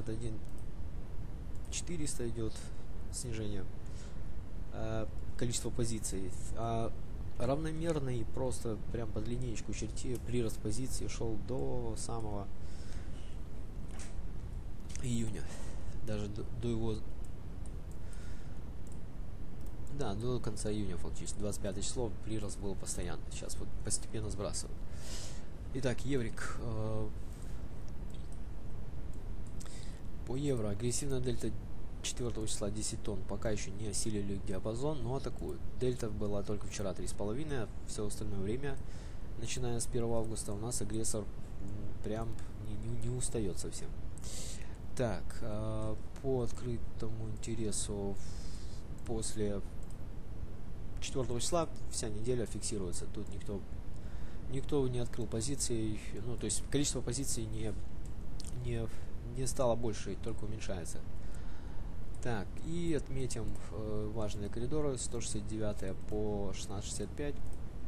61.400 идет снижение количества позиций. А равномерный, просто прям под линеечку черте прирост позиций шел до самого июня. Даже до его... Да, до конца июня фактически. 25 число прирост был постоянно. Сейчас вот постепенно сбрасывают. Итак, еврик. По евро агрессивная дельта 4 числа 10 тонн пока еще не осилили диапазон, но атакуют. Дельта была только вчера 3,5, все остальное время, начиная с 1 августа, у нас агрессор прям не устает совсем. Так, по открытому интересу после 4 числа вся неделя фиксируется. Тут никто не открыл позиции, ну то есть количество позиций не стало больше, только уменьшается. Так, и отметим важные коридоры 169 по 16.65.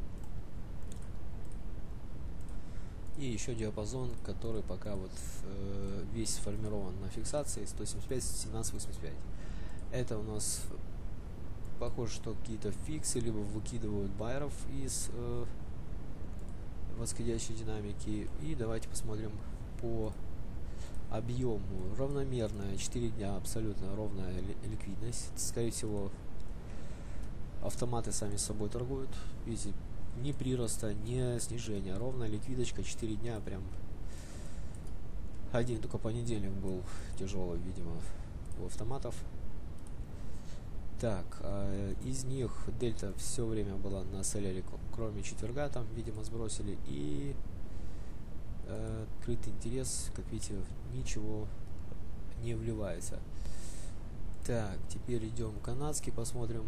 И еще диапазон, который пока вот весь сформирован на фиксации 175-17.85. Это у нас похоже, что какие-то фиксы, либо выкидывают байеров из восходящей динамики. И давайте посмотрим по объему. Равномерная, 4 дня абсолютно ровная ликвидность. Скорее всего, автоматы сами с собой торгуют. Видите, ни прироста, ни снижения. Ровная ликвидочка, 4 дня прям. Один только понедельник был тяжелый, видимо, у автоматов. Так, из них дельта все время была на соляре, кроме четверга, там, видимо, сбросили. И открытый интерес, как видите, ничего не вливается. Так, теперь идем канадский, посмотрим.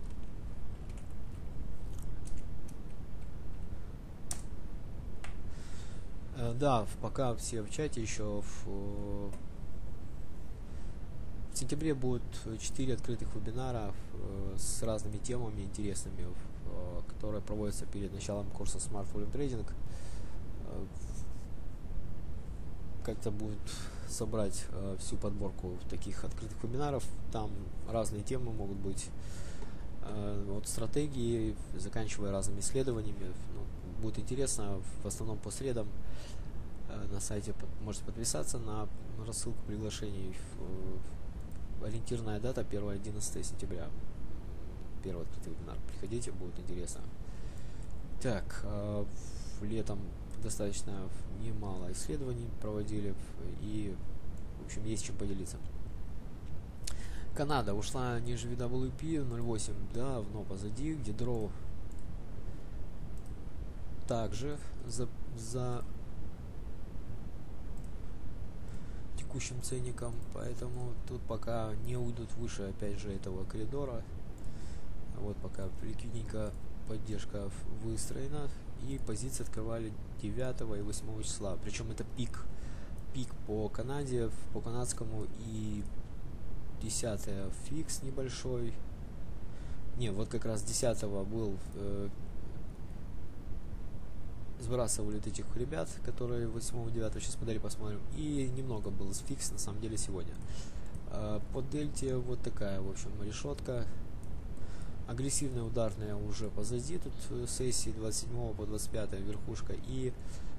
Да, пока все в чате еще в сентябре будет 4 открытых вебинара с разными темами интересными, которые проводятся перед началом курса Smart Volume Trading. Как-то будет собрать всю подборку таких открытых вебинаров. Там разные темы могут быть, от стратегии, заканчивая разными исследованиями. Ну, будет интересно, в основном по средам. На сайте можете подписаться на рассылку приглашений. Ориентированная дата 1-11 сентября. Первый открытый вебинар. Приходите, будет интересно. Так, летом достаточно немало исследований проводили, и, в общем, есть чем поделиться. Канада ушла ниже VWP 0.8, давно позади, где дроу также за текущим ценником, поэтому тут пока не уйдут выше, опять же, этого коридора. Вот пока ликвидненько поддержка выстроена, и позиции открывали 9 и 8 числа, причем это пик по Канаде, по канадскому, и 10 фикс небольшой. Не, вот как раз 10 был, сбрасывали вот этих ребят, которые 8-9, сейчас подали посмотрим, и немного было с фикс на самом деле сегодня. По дельте вот такая, в общем, решетка. Агрессивная ударная уже позади, тут сессии 27 по 25 верхушка, и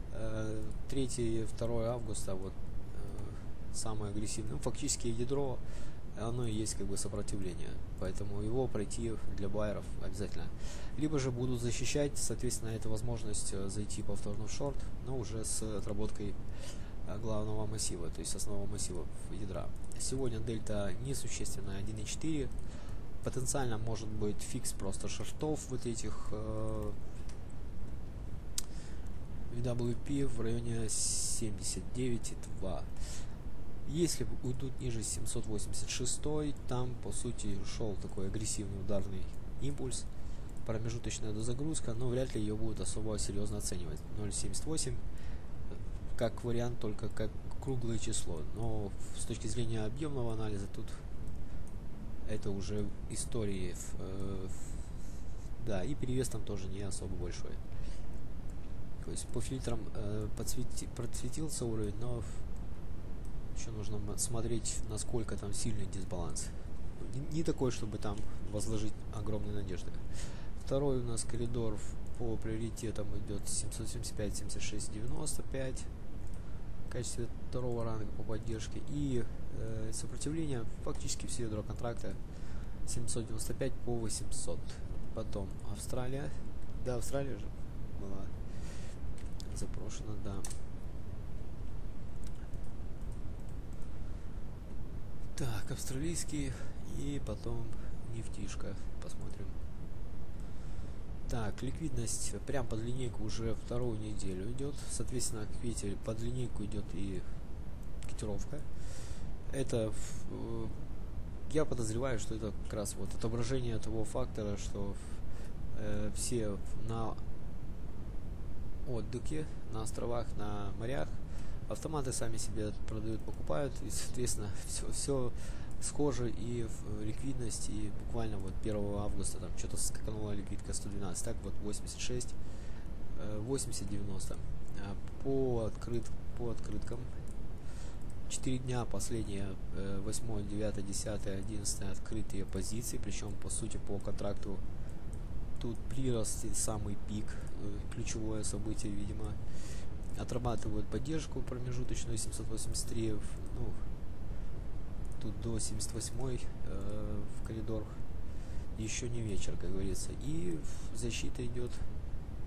3-2 августа вот самое агрессивное, ну, фактически ядро, оно и есть как бы сопротивление, поэтому его пройти для байеров обязательно. Либо же будут защищать, соответственно, это возможность зайти повторно в шорт, но уже с отработкой главного массива, то есть основного массива ядра. Сегодня дельта несущественная 1.4, потенциально может быть фикс просто шортов вот этих VWP в районе 79.2. Если уйдут ниже 786, там по сути шел такой агрессивный ударный импульс, промежуточная дозагрузка, но вряд ли ее будут особо серьезно оценивать. 0.78 как вариант, только как круглое число, но с точки зрения объемного анализа тут это уже истории, да, и перевес там тоже не особо большой. То есть по фильтрам процветился уровень, но еще нужно смотреть, насколько там сильный дисбаланс. Не такой, чтобы там возложить огромные надежды. Второй у нас коридор по приоритетам идет 775, 76, 95 в качестве второго ранга по поддержке. И сопротивление фактически все ядро контракта 795 по 800. Потом Австралия. Да, Австралия же была запрошена, да. Так, австралийский, и потом нефтишка. Посмотрим. Так, ликвидность прям под линейку уже вторую неделю идет. Соответственно, как видите, под линейку идет и котировка. Это я подозреваю, что это как раз вот отображение того фактора, что все на отдыхе, на островах, на морях, автоматы сами себе продают, покупают, и, соответственно, все схоже, и в ликвидность, и буквально вот 1 августа там что-то скаканула ликвидка 112, так вот 86, 80-90. По открыткам 4 дня последние, 8, 9, 10, 11 открытые позиции, причем по сути по контракту тут прирост и самый пик, ключевое событие, видимо. Отрабатывают поддержку промежуточную 783, ну, тут до 78 в коридор, еще не вечер, как говорится, и защита идет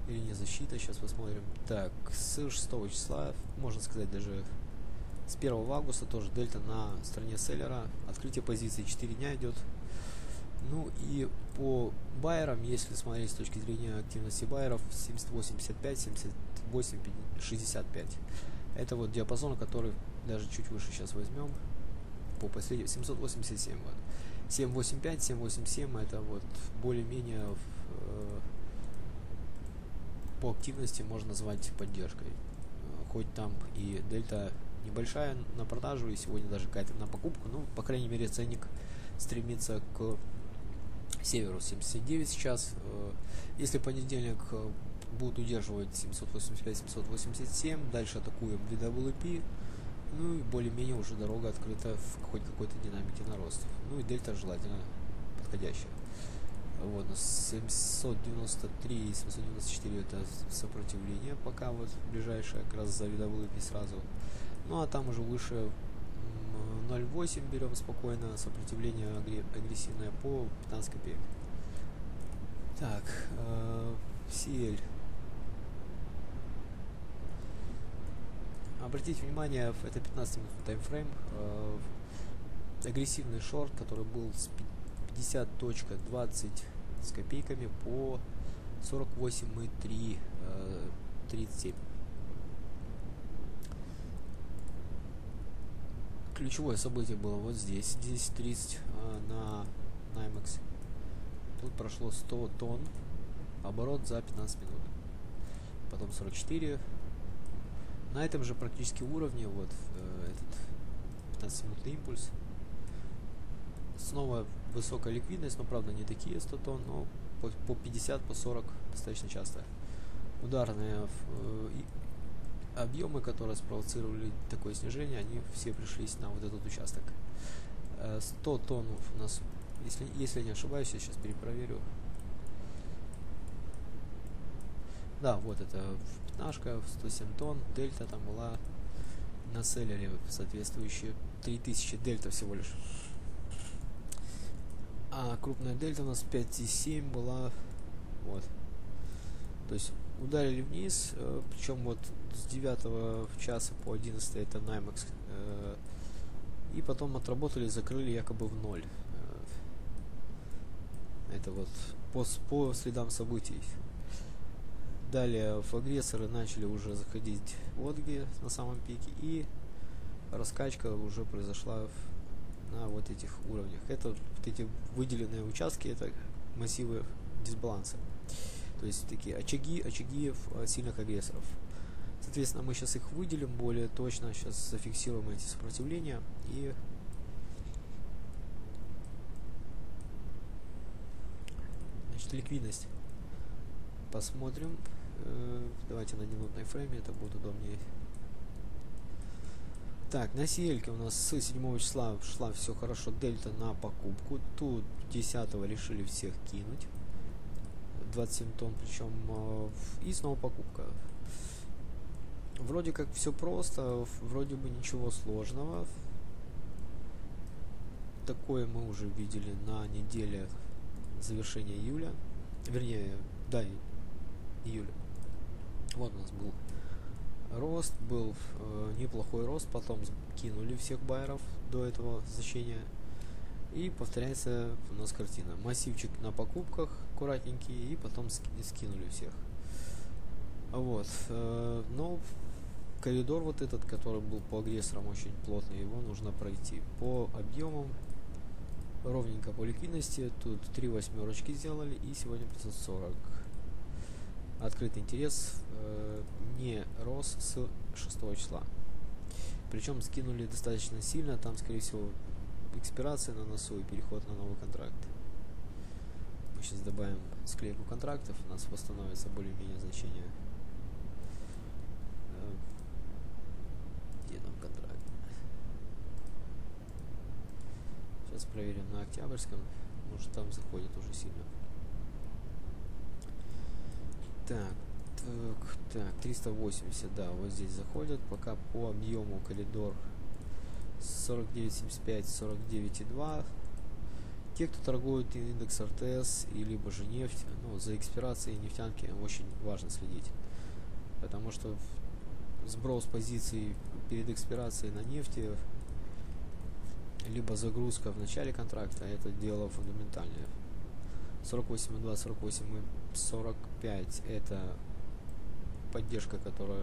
линия защиты, сейчас посмотрим. Так, с 6 числа, можно сказать даже с 1 августа тоже дельта на стороне селлера. Открытие позиции 4 дня идет. Ну и по байерам, если смотреть с точки зрения активности байеров, 78.55, 78.65. Это вот диапазон, который даже чуть выше сейчас возьмем. По последнему 787. Вот. 7.85, 7.87 это вот более-менее по активности можно назвать поддержкой. Хоть там и дельта небольшая на продажу, и сегодня даже какая-то на покупку, ну, по крайней мере, ценник стремится к северу. 79 сейчас. Если понедельник будут удерживать 785-787, дальше атакуем VWP, ну и более-менее уже дорога открыта в хоть какой-то динамике на рост. Ну и дельта желательно подходящая. Вот, 793 и 794 это сопротивление пока вот ближайшее, как раз за VWP сразу. Ну а там уже выше 0.8 берем спокойно, сопротивление агрессивное по 15 копеек. Так, CL. Обратите внимание, это 15-минутный таймфрейм. Агрессивный шорт, который был с 50.20 с копейками по 48.3, 37. Ключевое событие было вот здесь, 10.30 на NYMEX. Тут прошло 100 тонн, оборот за 15 минут. Потом 44. На этом же практически уровне вот этот 15-минутный импульс. Снова высокая ликвидность, но правда не такие 100 тонн, но по 50, по 40 достаточно часто. Ударные объемы, которые спровоцировали такое снижение, они все пришлись на вот этот участок. 100 тонн у нас, если не ошибаюсь, я сейчас перепроверю. Да, вот это пятнашка, 107 тонн, дельта там была на селлере соответствующие 3000 дельта всего лишь. А крупная дельта у нас 5,7 была. Вот. То есть ударили вниз, причем вот с 9 часа по 11 это NYMEX. И потом отработали, закрыли якобы в ноль. Это вот по следам событий. Далее в агрессоры начали уже заходить отги на самом пике, и раскачка уже произошла на вот этих уровнях. Это вот эти выделенные участки, это массивы дисбаланса. То есть такие очаги сильных агрессоров. Соответственно, мы сейчас их выделим более точно, сейчас зафиксируем эти сопротивления и значит, ликвидность. Посмотрим. Давайте на дневной фрейме, это будет удобнее. Так, на CL у нас с 7 числа шла все хорошо, дельта на покупку. Тут 10 решили всех кинуть. 27 тонн, причем и снова покупка. Вроде как все просто, вроде бы ничего сложного. Такое мы уже видели на неделе завершения июля. Вернее, да, июля. Вот у нас был рост, был неплохой рост, потом кинули всех байеров до этого значения. И повторяется у нас картина. Массивчик на покупках аккуратненький, и потом скинули всех. Вот. Но коридор вот этот, который был по агрессорам очень плотный, его нужно пройти. По объемам ровненько по ликвидности. Тут 3 восьмерочки сделали, и сегодня 540. Открытый интерес не рос с 6 числа. Причем скинули достаточно сильно. Там, скорее всего, экспирация на носу и переход на новый контракт. Мы сейчас добавим склейку контрактов, у нас восстановится более-менее значение. Где там контракт? Сейчас проверим на Октябрьском. Может, там заходит уже сильно. Так, 380, да, вот здесь заходят. Пока по объему коридор 49.75, 49.2. Те, кто торгует индекс РТС и либо же нефть, ну, за экспирацией нефтянки очень важно следить. Потому что сброс позиций перед экспирацией на нефти, либо загрузка в начале контракта, это дело фундаментальное. 48,2, 48,45 это поддержка, которая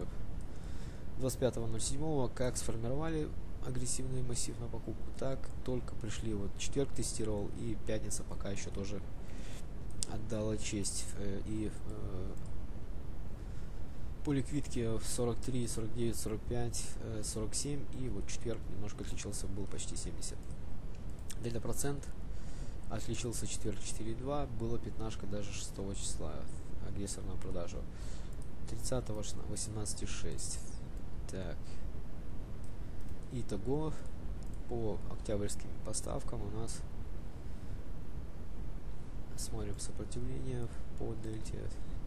25.07 как сформировали агрессивный массив на покупку, так только пришли. Вот четверг тестировал, и пятница пока еще тоже отдала честь. И по ликвидке в 43, 49, 45, 47, и вот четверг немножко отличился, был почти 70. Дельта процент отличился четверг 4,2, было пятнашка даже 6 числа, агрессор на продажу. 30-го 18,6. Так. Итого по октябрьским поставкам у нас, смотрим сопротивление по дельте.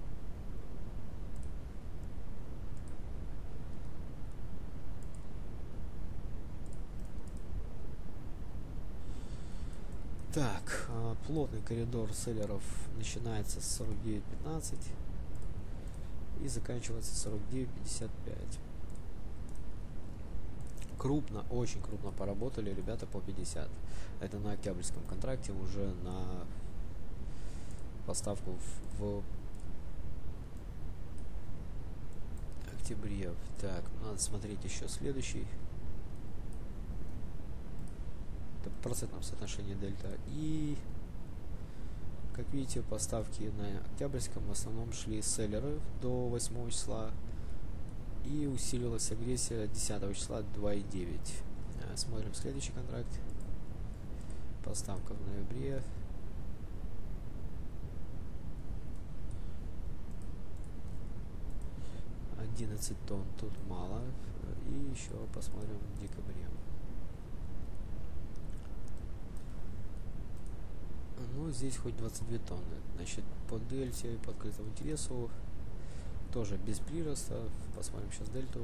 Так, плотный коридор селлеров начинается с 49.15 и заканчивается 49.55. Крупно, очень крупно поработали ребята по 50. Это на октябрьском контракте, уже на поставку в октябре. Так, надо смотреть еще следующий. Это в процентном соотношении дельта. И, как видите, поставки на октябрьском в основном шли селлеры до 8 числа. И усилилась агрессия 10 числа 2,9. Смотрим следующий контракт. Поставка в ноябре. $11 тонн, тут мало. И еще посмотрим в декабре. Ну, здесь хоть 22 тонны. Значит, по дельте, по открытому интересу тоже без прироста. Посмотрим сейчас дельту.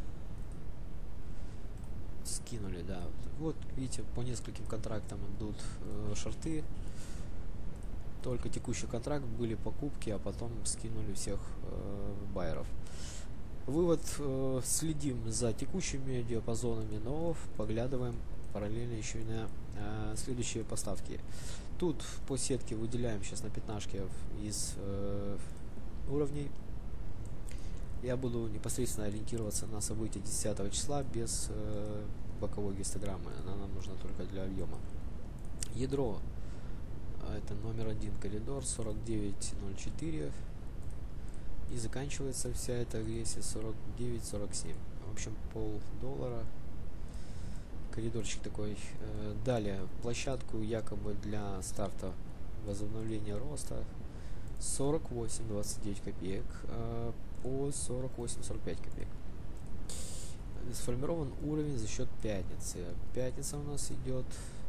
Скинули, да. Вот, видите, по нескольким контрактам идут шорты. Только текущий контракт были покупки, а потом скинули всех байеров. Вывод: следим за текущими диапазонами, но поглядываем параллельно еще и на следующие поставки. Тут по сетке выделяем сейчас на пятнашке из уровней. Я буду непосредственно ориентироваться на события 10 числа без боковой гистограммы. Она нам нужна только для объема. Ядро. Это номер 1 коридор 49.04. И заканчивается вся эта агрессия 49.47. В общем, $0,5. Коридорчик такой. Далее площадку якобы для старта возобновления роста 48.29 копеек по 48.45 копеек. Сформирован уровень за счет пятницы. Пятница у нас идет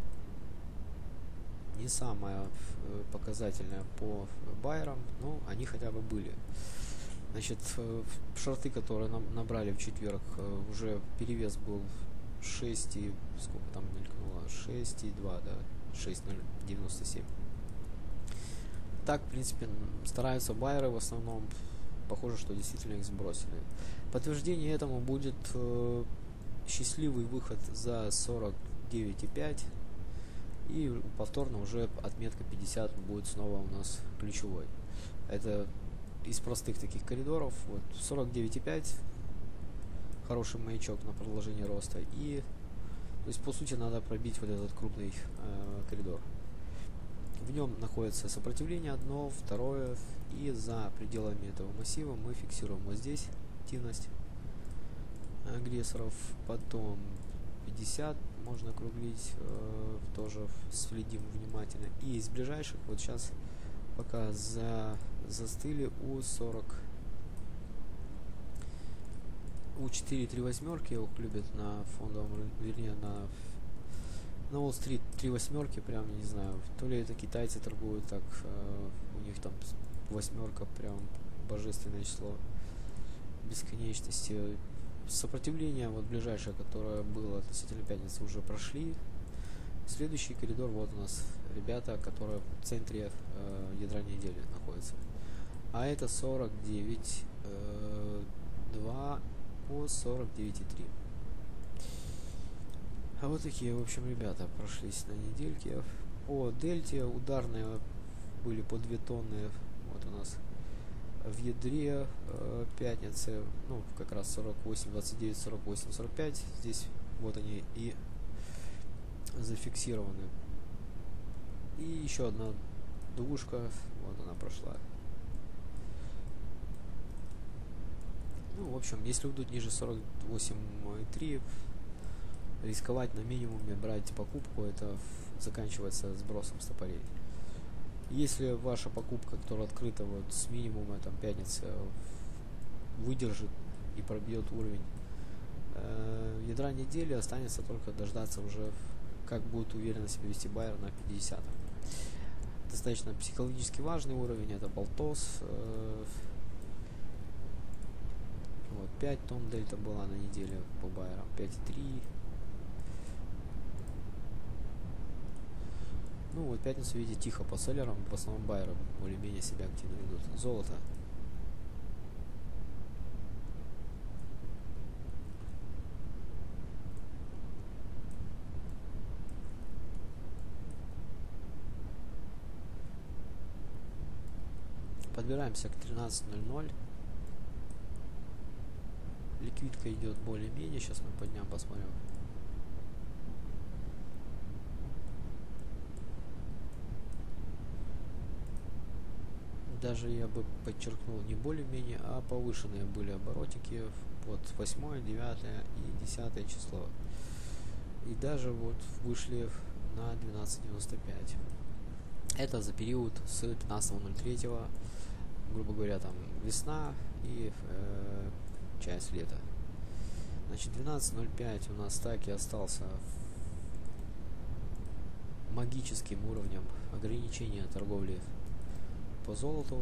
не самая показательная по байерам, но они хотя бы были. Значит, шорты, которые нам набрали в четверг, уже перевес был 6 и сколько там мелькнуло, 6,2, да, 6,097. Так, в принципе, стараются байеры в основном. Похоже, что действительно их сбросили. Подтверждение этому будет счастливый выход за 49,5. И повторно уже отметка 50 будет снова у нас ключевой. Это из простых таких коридоров. Вот 49,5. Хороший маячок на продолжение роста. И, то есть, по сути, надо пробить вот этот крупный коридор. В нем находится сопротивление одно, второе. И за пределами этого массива мы фиксируем вот здесь активность агрессоров. Потом 50 можно округлить, тоже следим внимательно. И из ближайших вот сейчас пока застыли у 40, у 4 3 восьмерки, их любят на фондовом, вернее на Уолл-стрит 3 восьмерки, прям не знаю, то ли это китайцы торгуют так, у них там восьмерка прям божественное число бесконечности. Сопротивление вот ближайшее, которое было относительно пятницы, уже прошли. Следующий коридор, вот у нас ребята, которые в центре ядра недели находятся. А это 49, 2 по 49,3. А вот такие, в общем, ребята прошлись на недельке. По дельте ударные были по 2 тонны. Вот у нас в ядре пятницы, ну, как раз 48, 29, 48, 45. Здесь вот они и зафиксированы. И еще одна двушка, вот она прошла. Ну, в общем, если уйдут ниже 48,3, рисковать на минимуме, брать покупку, это заканчивается сбросом стопорей. Если ваша покупка, которая открыта вот с минимума там пятницы, выдержит и пробьет уровень ядра недели, останется только дождаться уже, как будет уверенно себя вести байер на 50. Достаточно психологически важный уровень, это болтос. Вот 5 тонн дельта была на неделе по байерам, 5,3. Ну вот пятницу, видите, тихо по селлерам, в основном байеры более-менее себя активно ведут. Золото. Подбираемся к 13:00. Ликвидка идет более-менее. Сейчас мы по дням посмотрим. Даже я бы подчеркнул не более-менее, а повышенные были оборотики под 8, 9 и 10 число. И даже вот вышли на 12.95. Это за период с 15.03, грубо говоря, там весна и часть лета. Значит, 12.05 у нас таки остался магическим уровнем ограничения торговли по золоту.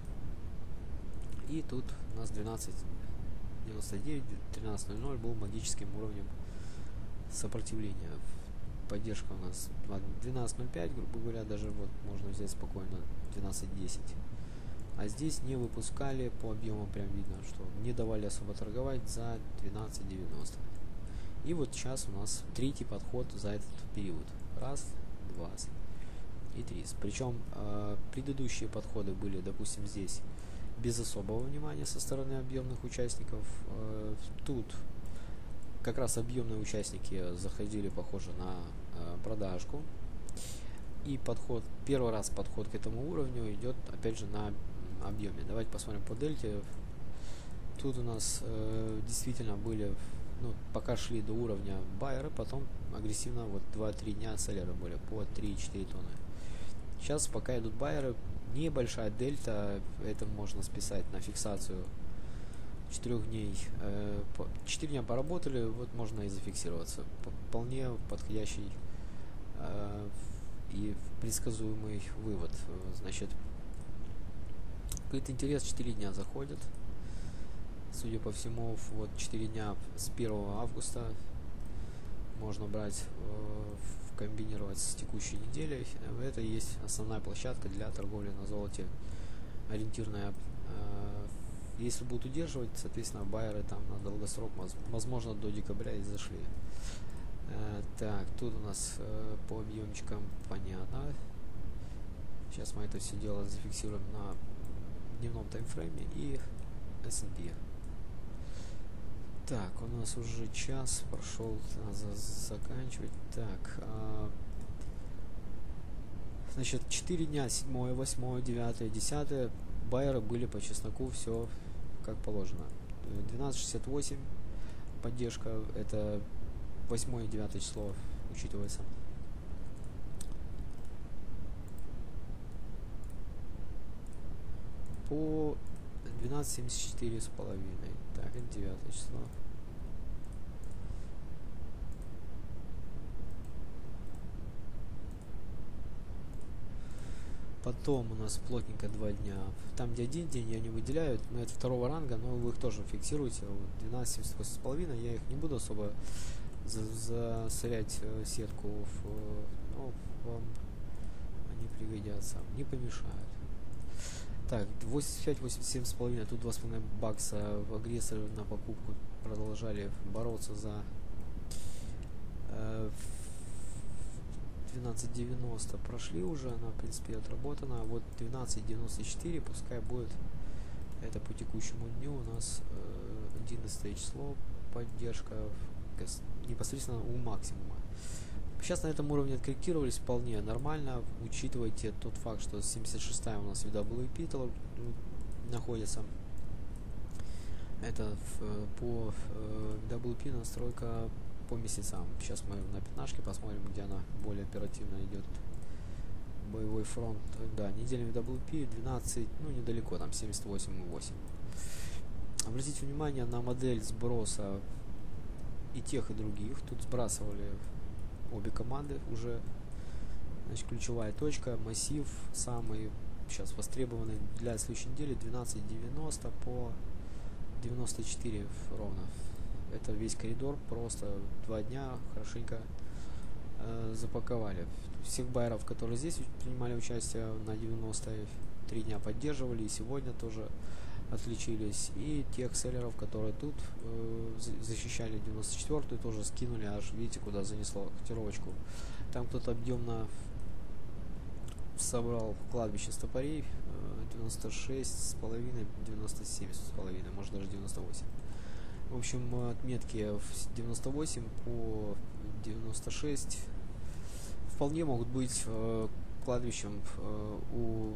И тут у нас 12.99, 13.00 был магическим уровнем сопротивления. Поддержка у нас 12.05, грубо говоря, даже вот можно взять спокойно 12.10. А здесь не выпускали по объему, прям видно, что не давали особо торговать за 12.90. И вот сейчас у нас третий подход за этот период. Раз, 20 и 30. Причем предыдущие подходы были, допустим, здесь без особого внимания со стороны объемных участников. Тут как раз объемные участники заходили, похоже, на продажку. И подход, первый раз подход к этому уровню идет, опять же, на объеме. Давайте посмотрим по дельте. Тут у нас действительно были, ну, пока шли до уровня байеры, потом агрессивно вот 2-3 дня селлеры были по 3-4 тонны. Сейчас пока идут байеры, небольшая дельта, это можно списать на фиксацию 4 дней. 4 дня поработали, вот можно и зафиксироваться. Вполне подходящий и предсказуемый вывод. Значит, какой-то интерес 4 дня заходит. Судя по всему, вот 4 дня с 1 августа можно брать, комбинировать с текущей неделей. Это и есть основная площадка для торговли на золоте, ориентирная. Если будут удерживать, соответственно, байеры там на долгосрок, возможно, до декабря и зашли. Так, тут у нас по объемчикам понятно. Сейчас мы это все дело зафиксируем на дневном таймфрейме и S&P. Так, у нас уже час прошел, надо заканчивать. Так, значит, 4 дня, 7, 8, 9, 10 байеры были по чесноку, все как положено. 12.68 поддержка, это 8 и 9 число учитывается. По 12.74 с половиной. Так, это 9 число. Потом у нас плотненько 2 дня. Там, где один день, я не выделяю, но это второго ранга, но вы их тоже фиксируете. Вот 12.78,5, я их не буду особо засорять сетку, ну, вам они пригодятся, не помешают. Так, 85-87,5, тут 2,5 бакса. Агрессоры на покупку продолжали бороться за 12.90 прошли уже, она в принципе отработана. Вот 12.94 пускай будет, это по текущему дню у нас 11 число, поддержка непосредственно у максимума. Сейчас на этом уровне откорректировались вполне нормально. Учитывайте тот факт, что 76-я у нас в WP находится. Это по WP настройка по месяцам. Сейчас мы на пятнашке посмотрим, где она более оперативно идет. Боевой фронт. Да, недельный WP 12, ну недалеко, там 78,8. Обратите внимание на модель сброса и тех, и других. Тут сбрасывали обе команды уже. Значит, ключевая точка, массив самый сейчас востребованный для следующей недели 12.90 по 94 ровно. Это весь коридор, просто 2 дня хорошенько запаковали. Всех байеров, которые здесь принимали участие на 93 дня, поддерживали, и сегодня тоже отличились. И тех селлеров, которые тут защищали 94-ю, тоже скинули, аж видите, куда занесло котировочку. Там кто-то объемно собрал кладбище стопорей 96,5, 97,5, может даже 98. В общем, отметки в 98 по 96 вполне могут быть кладбищем у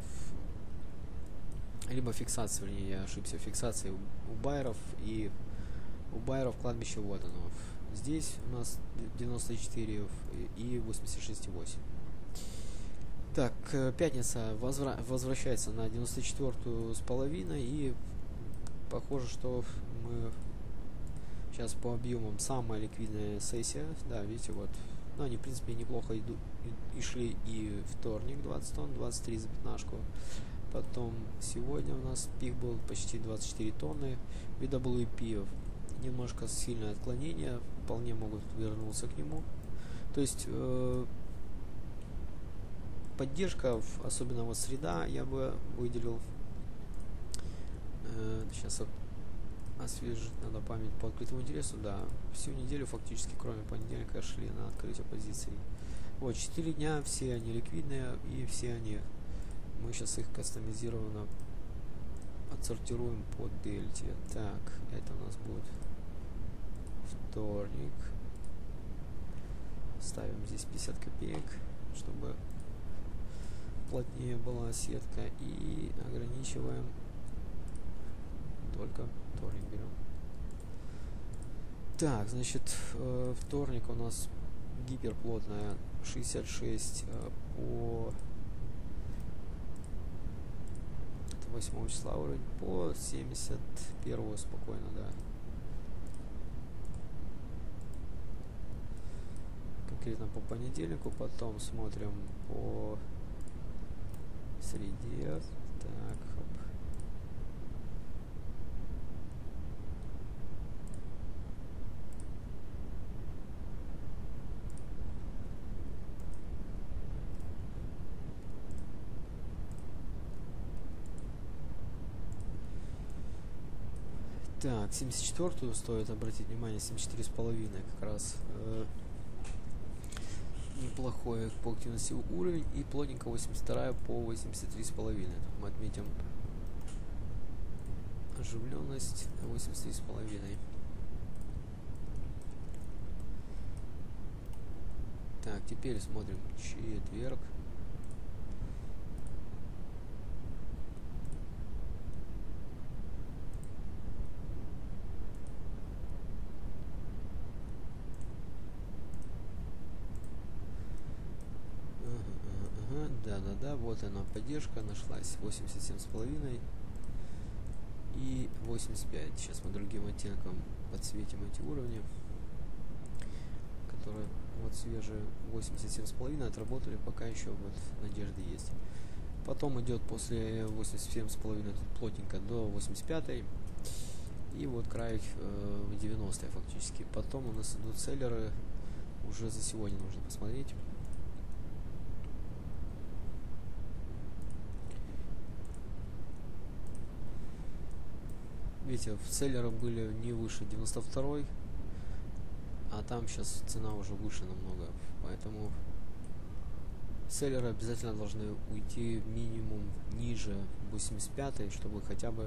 либо фиксации, вернее, я ошибся, фиксации у байеров, и у байеров кладбище вот оно. Здесь у нас 94 и 86,8. Так, пятница возвращается на 94-ю с половиной, и похоже, что мы сейчас по объемам самая ликвидная сессия. Да, видите, вот. Но они, в принципе, неплохо идут и шли и вторник 20 тонн, 23 за пятнашку. Потом сегодня у нас пик был почти 24 тонны. VWP немножко сильное отклонение, вполне могут вернуться к нему. То есть поддержка, особенно вот среда, я бы выделил. Сейчас освежить надо память по открытому интересу. Да, всю неделю фактически, кроме понедельника, шли на открытие позиций. Вот, 4 дня, все они ликвидные, и все они, мы сейчас их кастомизированно отсортируем по дельте. Так, это у нас будет вторник. Ставим здесь 50 копеек, чтобы плотнее была сетка, и ограничиваем только вторник берем. Так, значит, вторник у нас гиперплотная 66 по 8 числа уровень, по 71 спокойно, да. Конкретно по понедельнику, потом смотрим по среде. Так, хоп. Так, 74-ю стоит обратить внимание, 74,5 как раз неплохой по активности уровень, и плотненько 82 по 83,5. Мы отметим оживленность 83,5. Так, теперь смотрим четверг. Да, вот она, поддержка нашлась, 87,5 и 85. Сейчас мы другим оттенком подсветим эти уровни, которые вот свежие 87,5 отработали, пока еще вот надежды есть. Потом идет после 87,5 тут плотненько до 85. И вот край в 90-е фактически. Потом у нас идут селлеры, уже за сегодня нужно посмотреть. Видите, в селлеры были не выше 92-й, а там сейчас цена уже выше намного. Поэтому селлеры обязательно должны уйти минимум ниже 85-й, чтобы хотя бы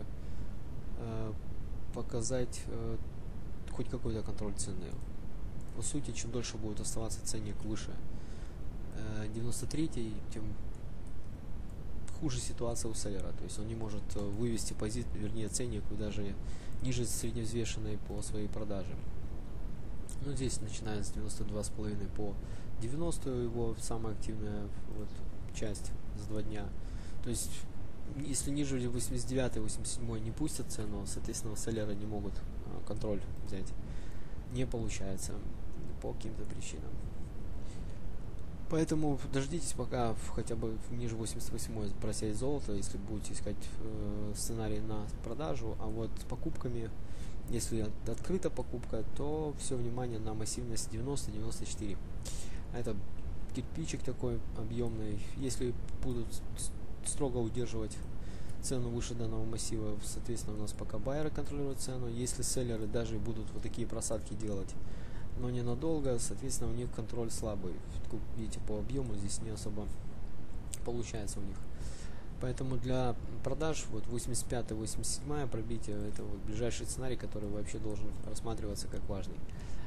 показать хоть какой-то контроль цены. По сути, чем дольше будет оставаться ценник выше 93-й, тем хуже ситуация у селлера. То есть он не может вывести позицию, вернее ценник даже ниже средневзвешенной по своей продаже. Ну, здесь начиная с 92,5 по 90 его самая активная вот часть за 2 дня. То есть если ниже 89-87 не пустят цену, соответственно, селлеры не могут контроль взять. Не получается по каким-то причинам. Поэтому дождитесь, пока хотя бы ниже 88 просеять золото, если будете искать сценарий на продажу. А вот с покупками, если открыта покупка, то все внимание на массивность 90-94. Это кирпичик такой объемный. Если будут строго удерживать цену выше данного массива, соответственно, у нас пока байеры контролируют цену. Если селлеры даже будут вот такие просадки делать, но ненадолго, соответственно, у них контроль слабый. Видите, по объему здесь не особо получается у них. Поэтому для продаж вот 85-87 пробитие — это вот ближайший сценарий, который вообще должен рассматриваться как важный.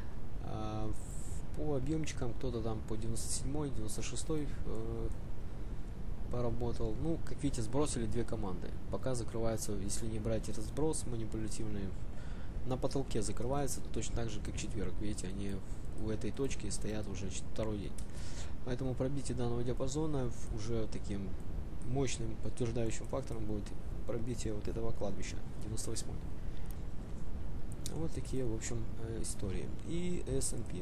По объемчикам кто-то там по 97-й, 96-й поработал. Ну, как видите, сбросили 2 команды. Пока закрывается, если не брать этот сброс манипулятивный, на потолке закрывается точно так же, как четверг. Видите, они в этой точке стоят уже 2-й день. Поэтому пробитие данного диапазона уже таким мощным подтверждающим фактором будет пробитие вот этого кладбища 98-й. Вот такие, в общем, истории. И S&P.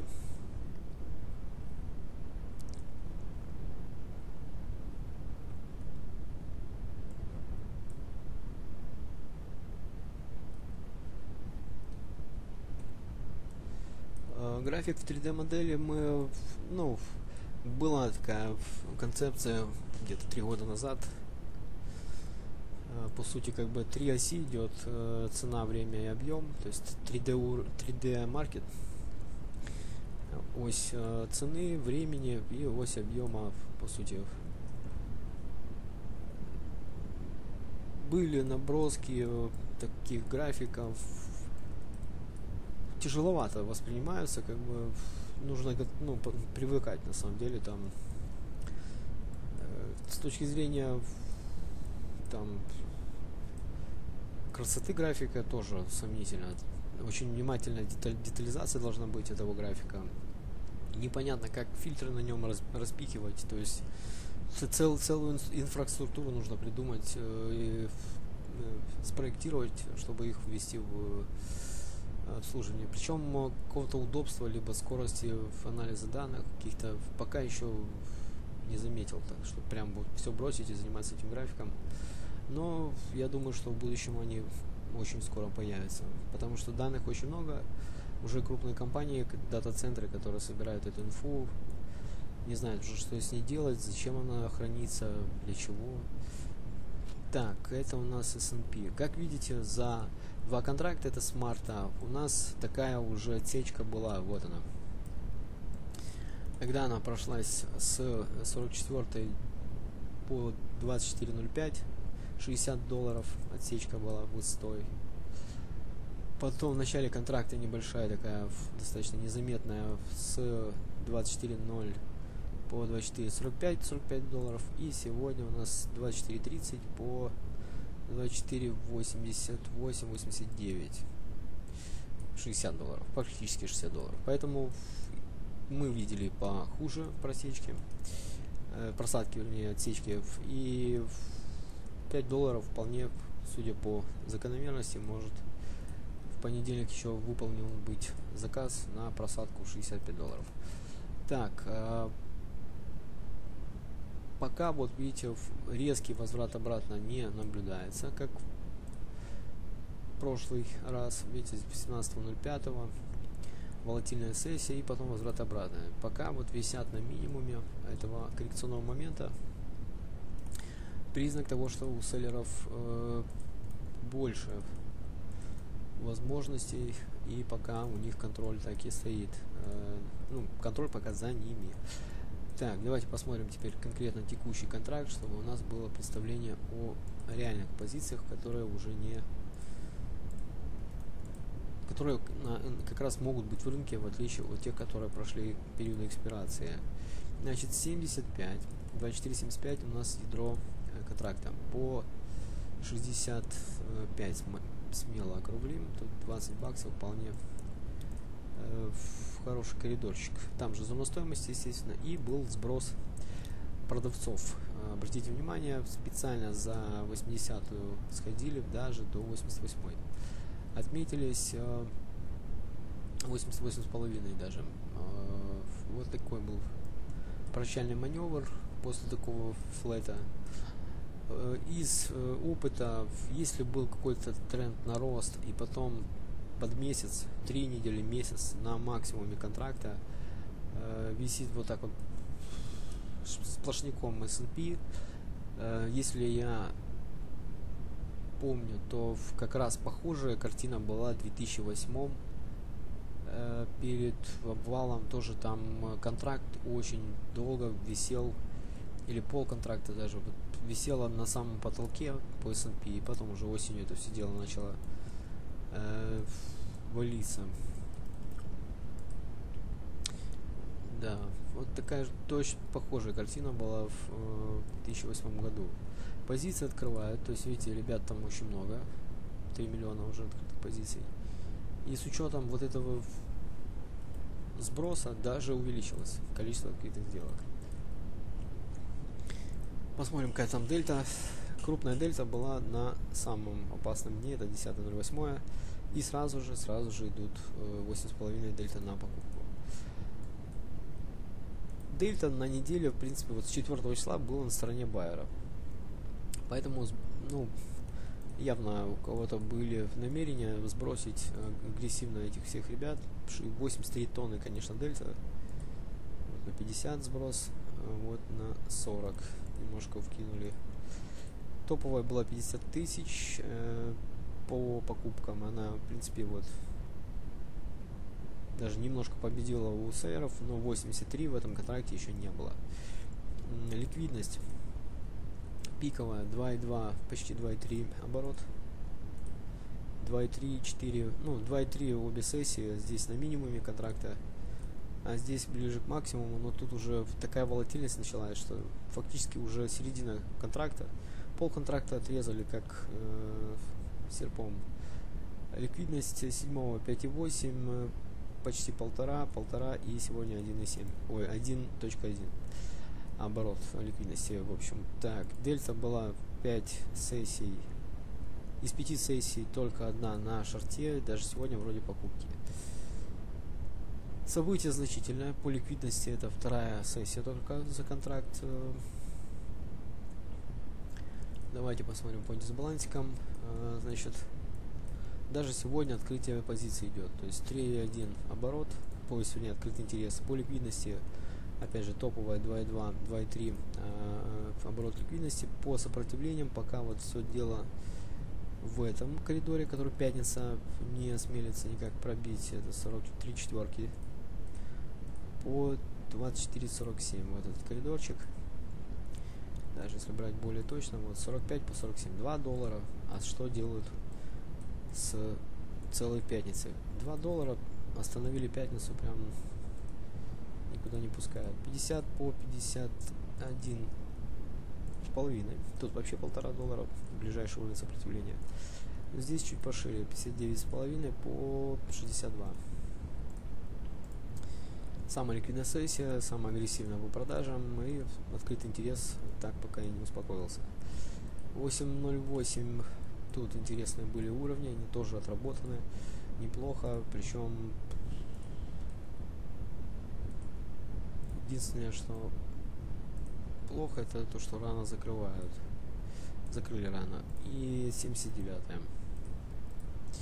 График в 3D модели мы, ну, была такая концепция где-то 3 года назад. По сути, как бы 3 оси идет: цена, время и объем, то есть 3D маркет, ось цены, времени и ось объема. По сути, были наброски таких графиков, тяжеловато воспринимаются, как бы нужно привыкать, на самом деле. Там с точки зрения там красоты графика тоже сомнительно. Очень внимательная детализация должна быть этого графика. Непонятно, как фильтры на нем распихивать, то есть целую инфраструктуру нужно придумать и спроектировать, чтобы их ввести в обслуживание. Причем какого-то удобства либо скорости в анализе данных каких-то пока еще не заметил, так что прям все бросить и заниматься этим графиком. Но я думаю, что в будущем они очень скоро появятся, потому что данных очень много. Уже крупные компании, дата-центры, которые собирают эту инфу, не знают уже, что с ней делать, зачем она хранится, для чего. Так, это у нас S&P. Как видите, за 2 контракта, это с марта, у нас такая уже отсечка была. Вот она. Когда она прошлась с 44 по 24.05, $60 отсечка была высотой. Потом в начале контракта небольшая такая, достаточно незаметная, с 24.0 по 24.45, $45. И сегодня у нас 24.30 по 24.88-89, $60, практически $60. Поэтому мы видели похуже просечки, просадки, вернее, отсечки, и $5 вполне, судя по закономерности, может в понедельник еще выполнен быть заказ на просадку $65. Так, пока вот видите, резкий возврат обратно не наблюдается, как прошлый раз, видите, 17.05, волатильная сессия и потом возврат обратно. Пока вот висят на минимуме этого коррекционного момента. Признак того, что у селлеров больше возможностей, и пока у них контроль так и стоит. Ну, контроль пока за ними. Так, давайте посмотрим теперь конкретно текущий контракт, чтобы у нас было представление о реальных позициях, которые уже не... которые как раз могут быть в рынке, в отличие от тех, которые прошли периоды экспирации. Значит, 75, 24.75 у нас ядро контракта. По 65 смело округлим. Тут 20 баксов вполне в хороший коридорчик. Там же зона стоимости, естественно, и был сброс продавцов. Обратите внимание, специально за 80-ю сходили даже до 88-й. Отметились 88,5 даже. Вот такой был прощальный маневр после такого флета. Из опыта, если был какой-то тренд на рост и потом под месяц, 3 недели, месяц на максимуме контракта висит вот так вот сплошняком S&P, если я помню, то как раз похожая картина была в 2008 перед обвалом. Тоже там контракт очень долго висел, или полконтракта даже вот висела на самом потолке по S&P, и потом уже осенью это все дело начало валиться. Да, вот такая же точно похожая картина была в 2008 году. Позиции открывают, то есть видите, ребят там очень много, 3 миллиона уже открытых позиций. И с учетом вот этого сброса даже увеличилось количество открытых сделок. Посмотрим, какая там дельта. Крупная дельта была на самом опасном дне, это 10.08, и сразу же идут 8,5 дельта на покупку. Дельта на неделе, в принципе, вот с 4 числа была на стороне байера. Поэтому, ну, явно у кого-то были намерения сбросить агрессивно этих всех ребят. 83 тонны, конечно, дельта. Вот на 50 сброс, вот на 40 немножко вкинули. Топовая была 50 тысяч по покупкам. Она, в принципе, вот даже немножко победила у сейеров, но 83 в этом контракте еще не было. Ликвидность пиковая 2,2, почти 2,3 оборот. 2,3, 4, ну 2,3 обе сессии здесь на минимуме контракта, а здесь ближе к максимуму, но тут уже такая волатильность началась, что фактически уже середина контракта, пол контракта отрезали как серпом. Ликвидность 7-го 5,8, почти полтора и сегодня 1,7, ой, 1.1 оборот ликвидности, в общем. Так, дельта была 5 сессий, из 5 сессий только одна на шорте, даже сегодня вроде покупки. Событие значительное по ликвидности, это вторая сессия только за контракт. Давайте посмотрим по дисбалансикам. Значит, даже сегодня открытие позиции идет, то есть 3,1 оборот, по сегодня открытый интерес. По ликвидности, опять же, топовая 2,2, 2,3 оборот ликвидности. По сопротивлениям пока вот все дело в этом коридоре, который пятница не осмелится никак пробить. Это 43 четверки по 24.47 вот этот коридорчик. Даже если брать более точно, вот 45 по 47, $2. А что делают с целой пятницей? $2 остановили пятницу, прям никуда не пускают. 50 по 51 с половиной. Тут вообще $1,5, ближайший уровень сопротивления. Здесь чуть пошире, 59,5 по 62. Самая ликвидная сессия, самая агрессивная по продажам, и открытый интерес так пока и не успокоился. 8.08, тут интересные были уровни, они тоже отработаны неплохо, причем единственное, что плохо, это то, что рано закрывают. Закрыли рано. И 79-я.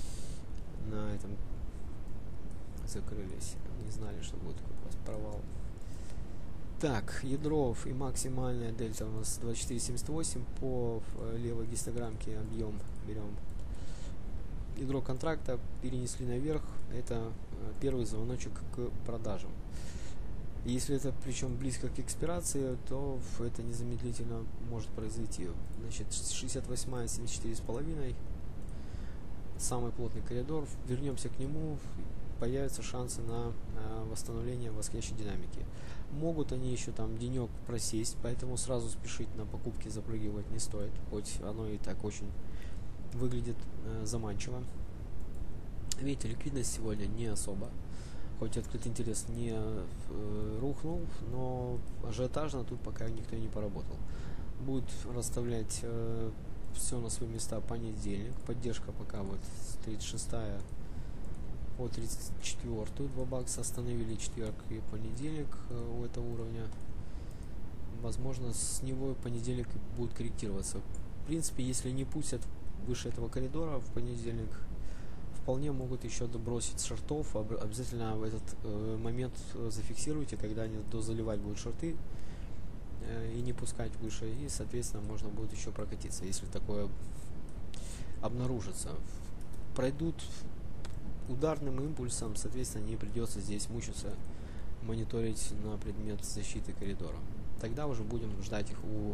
на этом закрылись. Не знали, что будет такой провал. Так, ядро и максимальная дельта у нас 24.78. По левой гистограммке объем берем. Ядро контракта перенесли наверх. Это первый звоночек к продажам. Если это причем близко к экспирации, то это незамедлительно может произойти. Значит, 68-я, 74,5. Самый плотный коридор. Вернемся к нему. Появятся шансы на восстановление восходящей динамики. Могут они еще там денек просесть, поэтому сразу спешить на покупки запрыгивать не стоит, хоть оно и так очень выглядит заманчиво. Видите, ликвидность сегодня не особо, хоть открытый интерес не рухнул, но ажиотажно тут пока никто не поработал. Будет расставлять все на свои места понедельник, поддержка пока вот 36-я по 34-ю, 2 бакса остановили, четверг и понедельник у этого уровня. Возможно, с него понедельник будет корректироваться. В принципе, если не пустят выше этого коридора в понедельник, вполне могут еще добросить шортов. Обязательно в этот момент зафиксируйте, когда они дозаливать будут шорты, и не пускать выше. И, соответственно, можно будет еще прокатиться, если такое обнаружится. Пройдут ударным импульсом, соответственно, не придется здесь мучиться, мониторить на предмет защиты коридора. Тогда уже будем ждать их у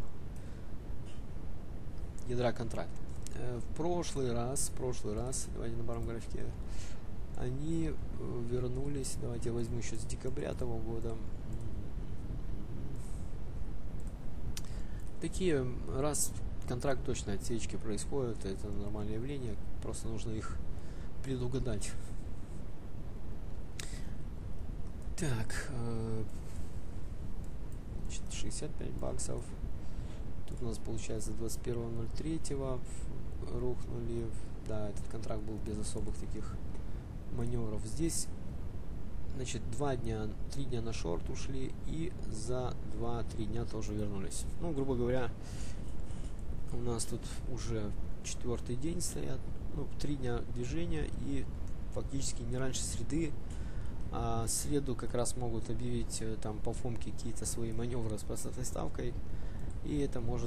ядра контракта. В прошлый раз, давайте на парном графике, они вернулись, давайте я возьму еще с декабря того года. Такие, раз контракт точно отсечки происходят, это нормальное явление, просто нужно их предугадать. Так, 65 баксов. Тут у нас получается 21.03 рухнули. Да, этот контракт был без особых таких маневров. Здесь, значит, 3 дня на шорт ушли и за 2-3 дня тоже вернулись. Ну, грубо говоря, у нас тут уже 4-й день стоят. 3 дня движения и фактически не раньше среды. А среду как раз могут объявить там по фомке какие-то свои маневры с простой ставкой. И это может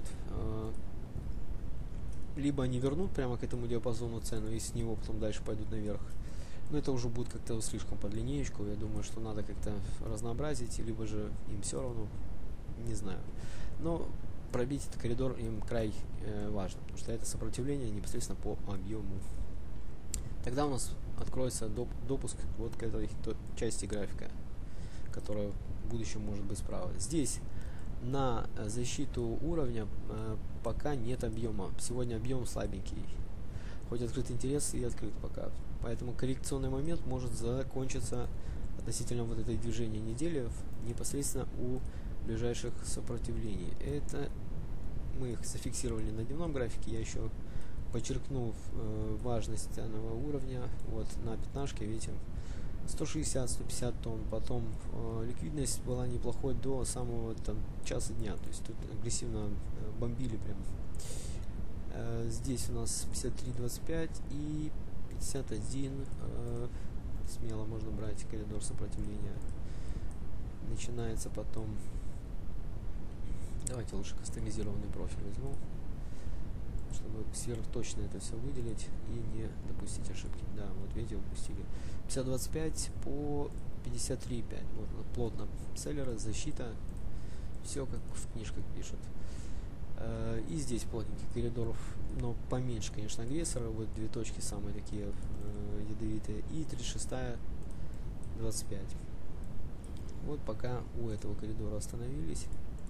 либо они вернут прямо к этому диапазону цену и с него потом дальше пойдут наверх. Но это уже будет как-то слишком под линеечку. Я думаю, что надо как-то разнообразить, либо же им все равно, не знаю. Но пробить этот коридор им край важно, потому что это сопротивление непосредственно по объему. Тогда у нас откроется допуск вот к этой части графика, которая в будущем может быть справа. Здесь на защиту уровня пока нет объема. Сегодня объем слабенький. Хоть открыт интерес и открыт пока. Поэтому коррекционный момент может закончиться относительно вот этой движения недели непосредственно у ближайших сопротивлений. Это мы их зафиксировали на дневном графике. Я еще подчеркнув важность данного уровня, вот на пятнашке, видите, 160-150 тонн, потом ликвидность была неплохой до самого там часа дня, то есть тут агрессивно бомбили прям. Здесь у нас 53.25 и 51, смело можно брать коридор сопротивления. Начинается потом, давайте лучше кастомизированный профиль возьму, чтобы сверхточно это все выделить и не допустить ошибки. Да, вот видите, упустили. 50.25 по 53.5. Вот плотно селлеры, защита. Все как в книжках пишут. И здесь плотненький коридоров, но поменьше, конечно, агрессора. Вот две точки самые такие ядовитые. И 36-я 25. Вот пока у этого коридора остановились.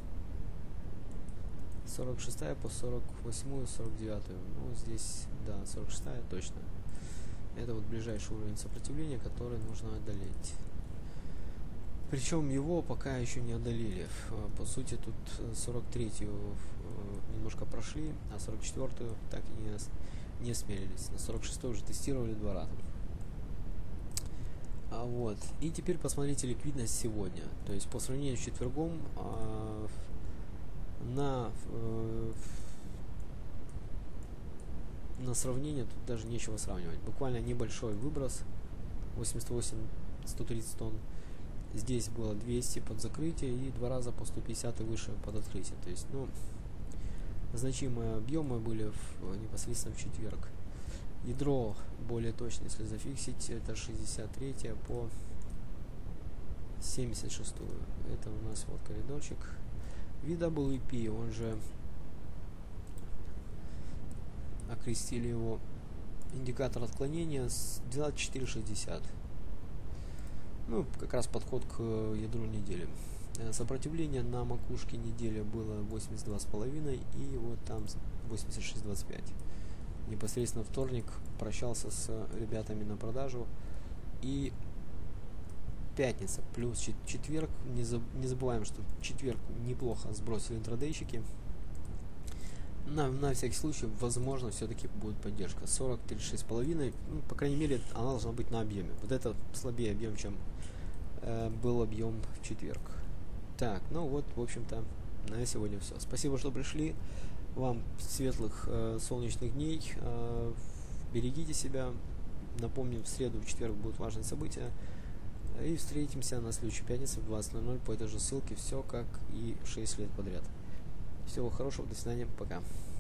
46-я по 48-ю, 49-ю. Ну, здесь, да, 46-я точно. Это вот ближайший уровень сопротивления, который нужно одолеть. Причем его пока еще не одолели. По сути, тут 43-ю немножко прошли, а 44-ю так и не осмелились. На 46-ю уже тестировали 2 раза. Вот. И теперь посмотрите ликвидность сегодня. То есть по сравнению с четвергом на сравнение тут даже нечего сравнивать. Буквально небольшой выброс, 88-130 тонн. Здесь было 200 под закрытие и 2 раза по 150 и выше под открытие. То есть, ну, значимые объемы были непосредственно в четверг. Ядро более точно, если зафиксить, это 63 по 76. Это у нас вот коридорчик. VWP, он же окрестили его индикатор отклонения с 24,60. Ну, как раз подход к ядру недели. Сопротивление на макушке недели было 82,5 и вот там 86,25. Непосредственно вторник прощался с ребятами на продажу. И пятница плюс четверг. Не забываем, что четверг неплохо сбросили интрадейщики. На всякий случай, возможно, все-таки будет поддержка 40-36,5. Ну, по крайней мере, она должна быть на объеме. Вот это слабее объем, чем был объем в четверг. Так, ну вот, в общем-то, на сегодня все. Спасибо, что пришли. Вам светлых солнечных дней. Берегите себя. Напомню, в среду, в четверг будут важные события. И встретимся на следующей пятнице в 20:00 по этой же ссылке. Все как и 6 лет подряд. Всего хорошего, до свидания, пока.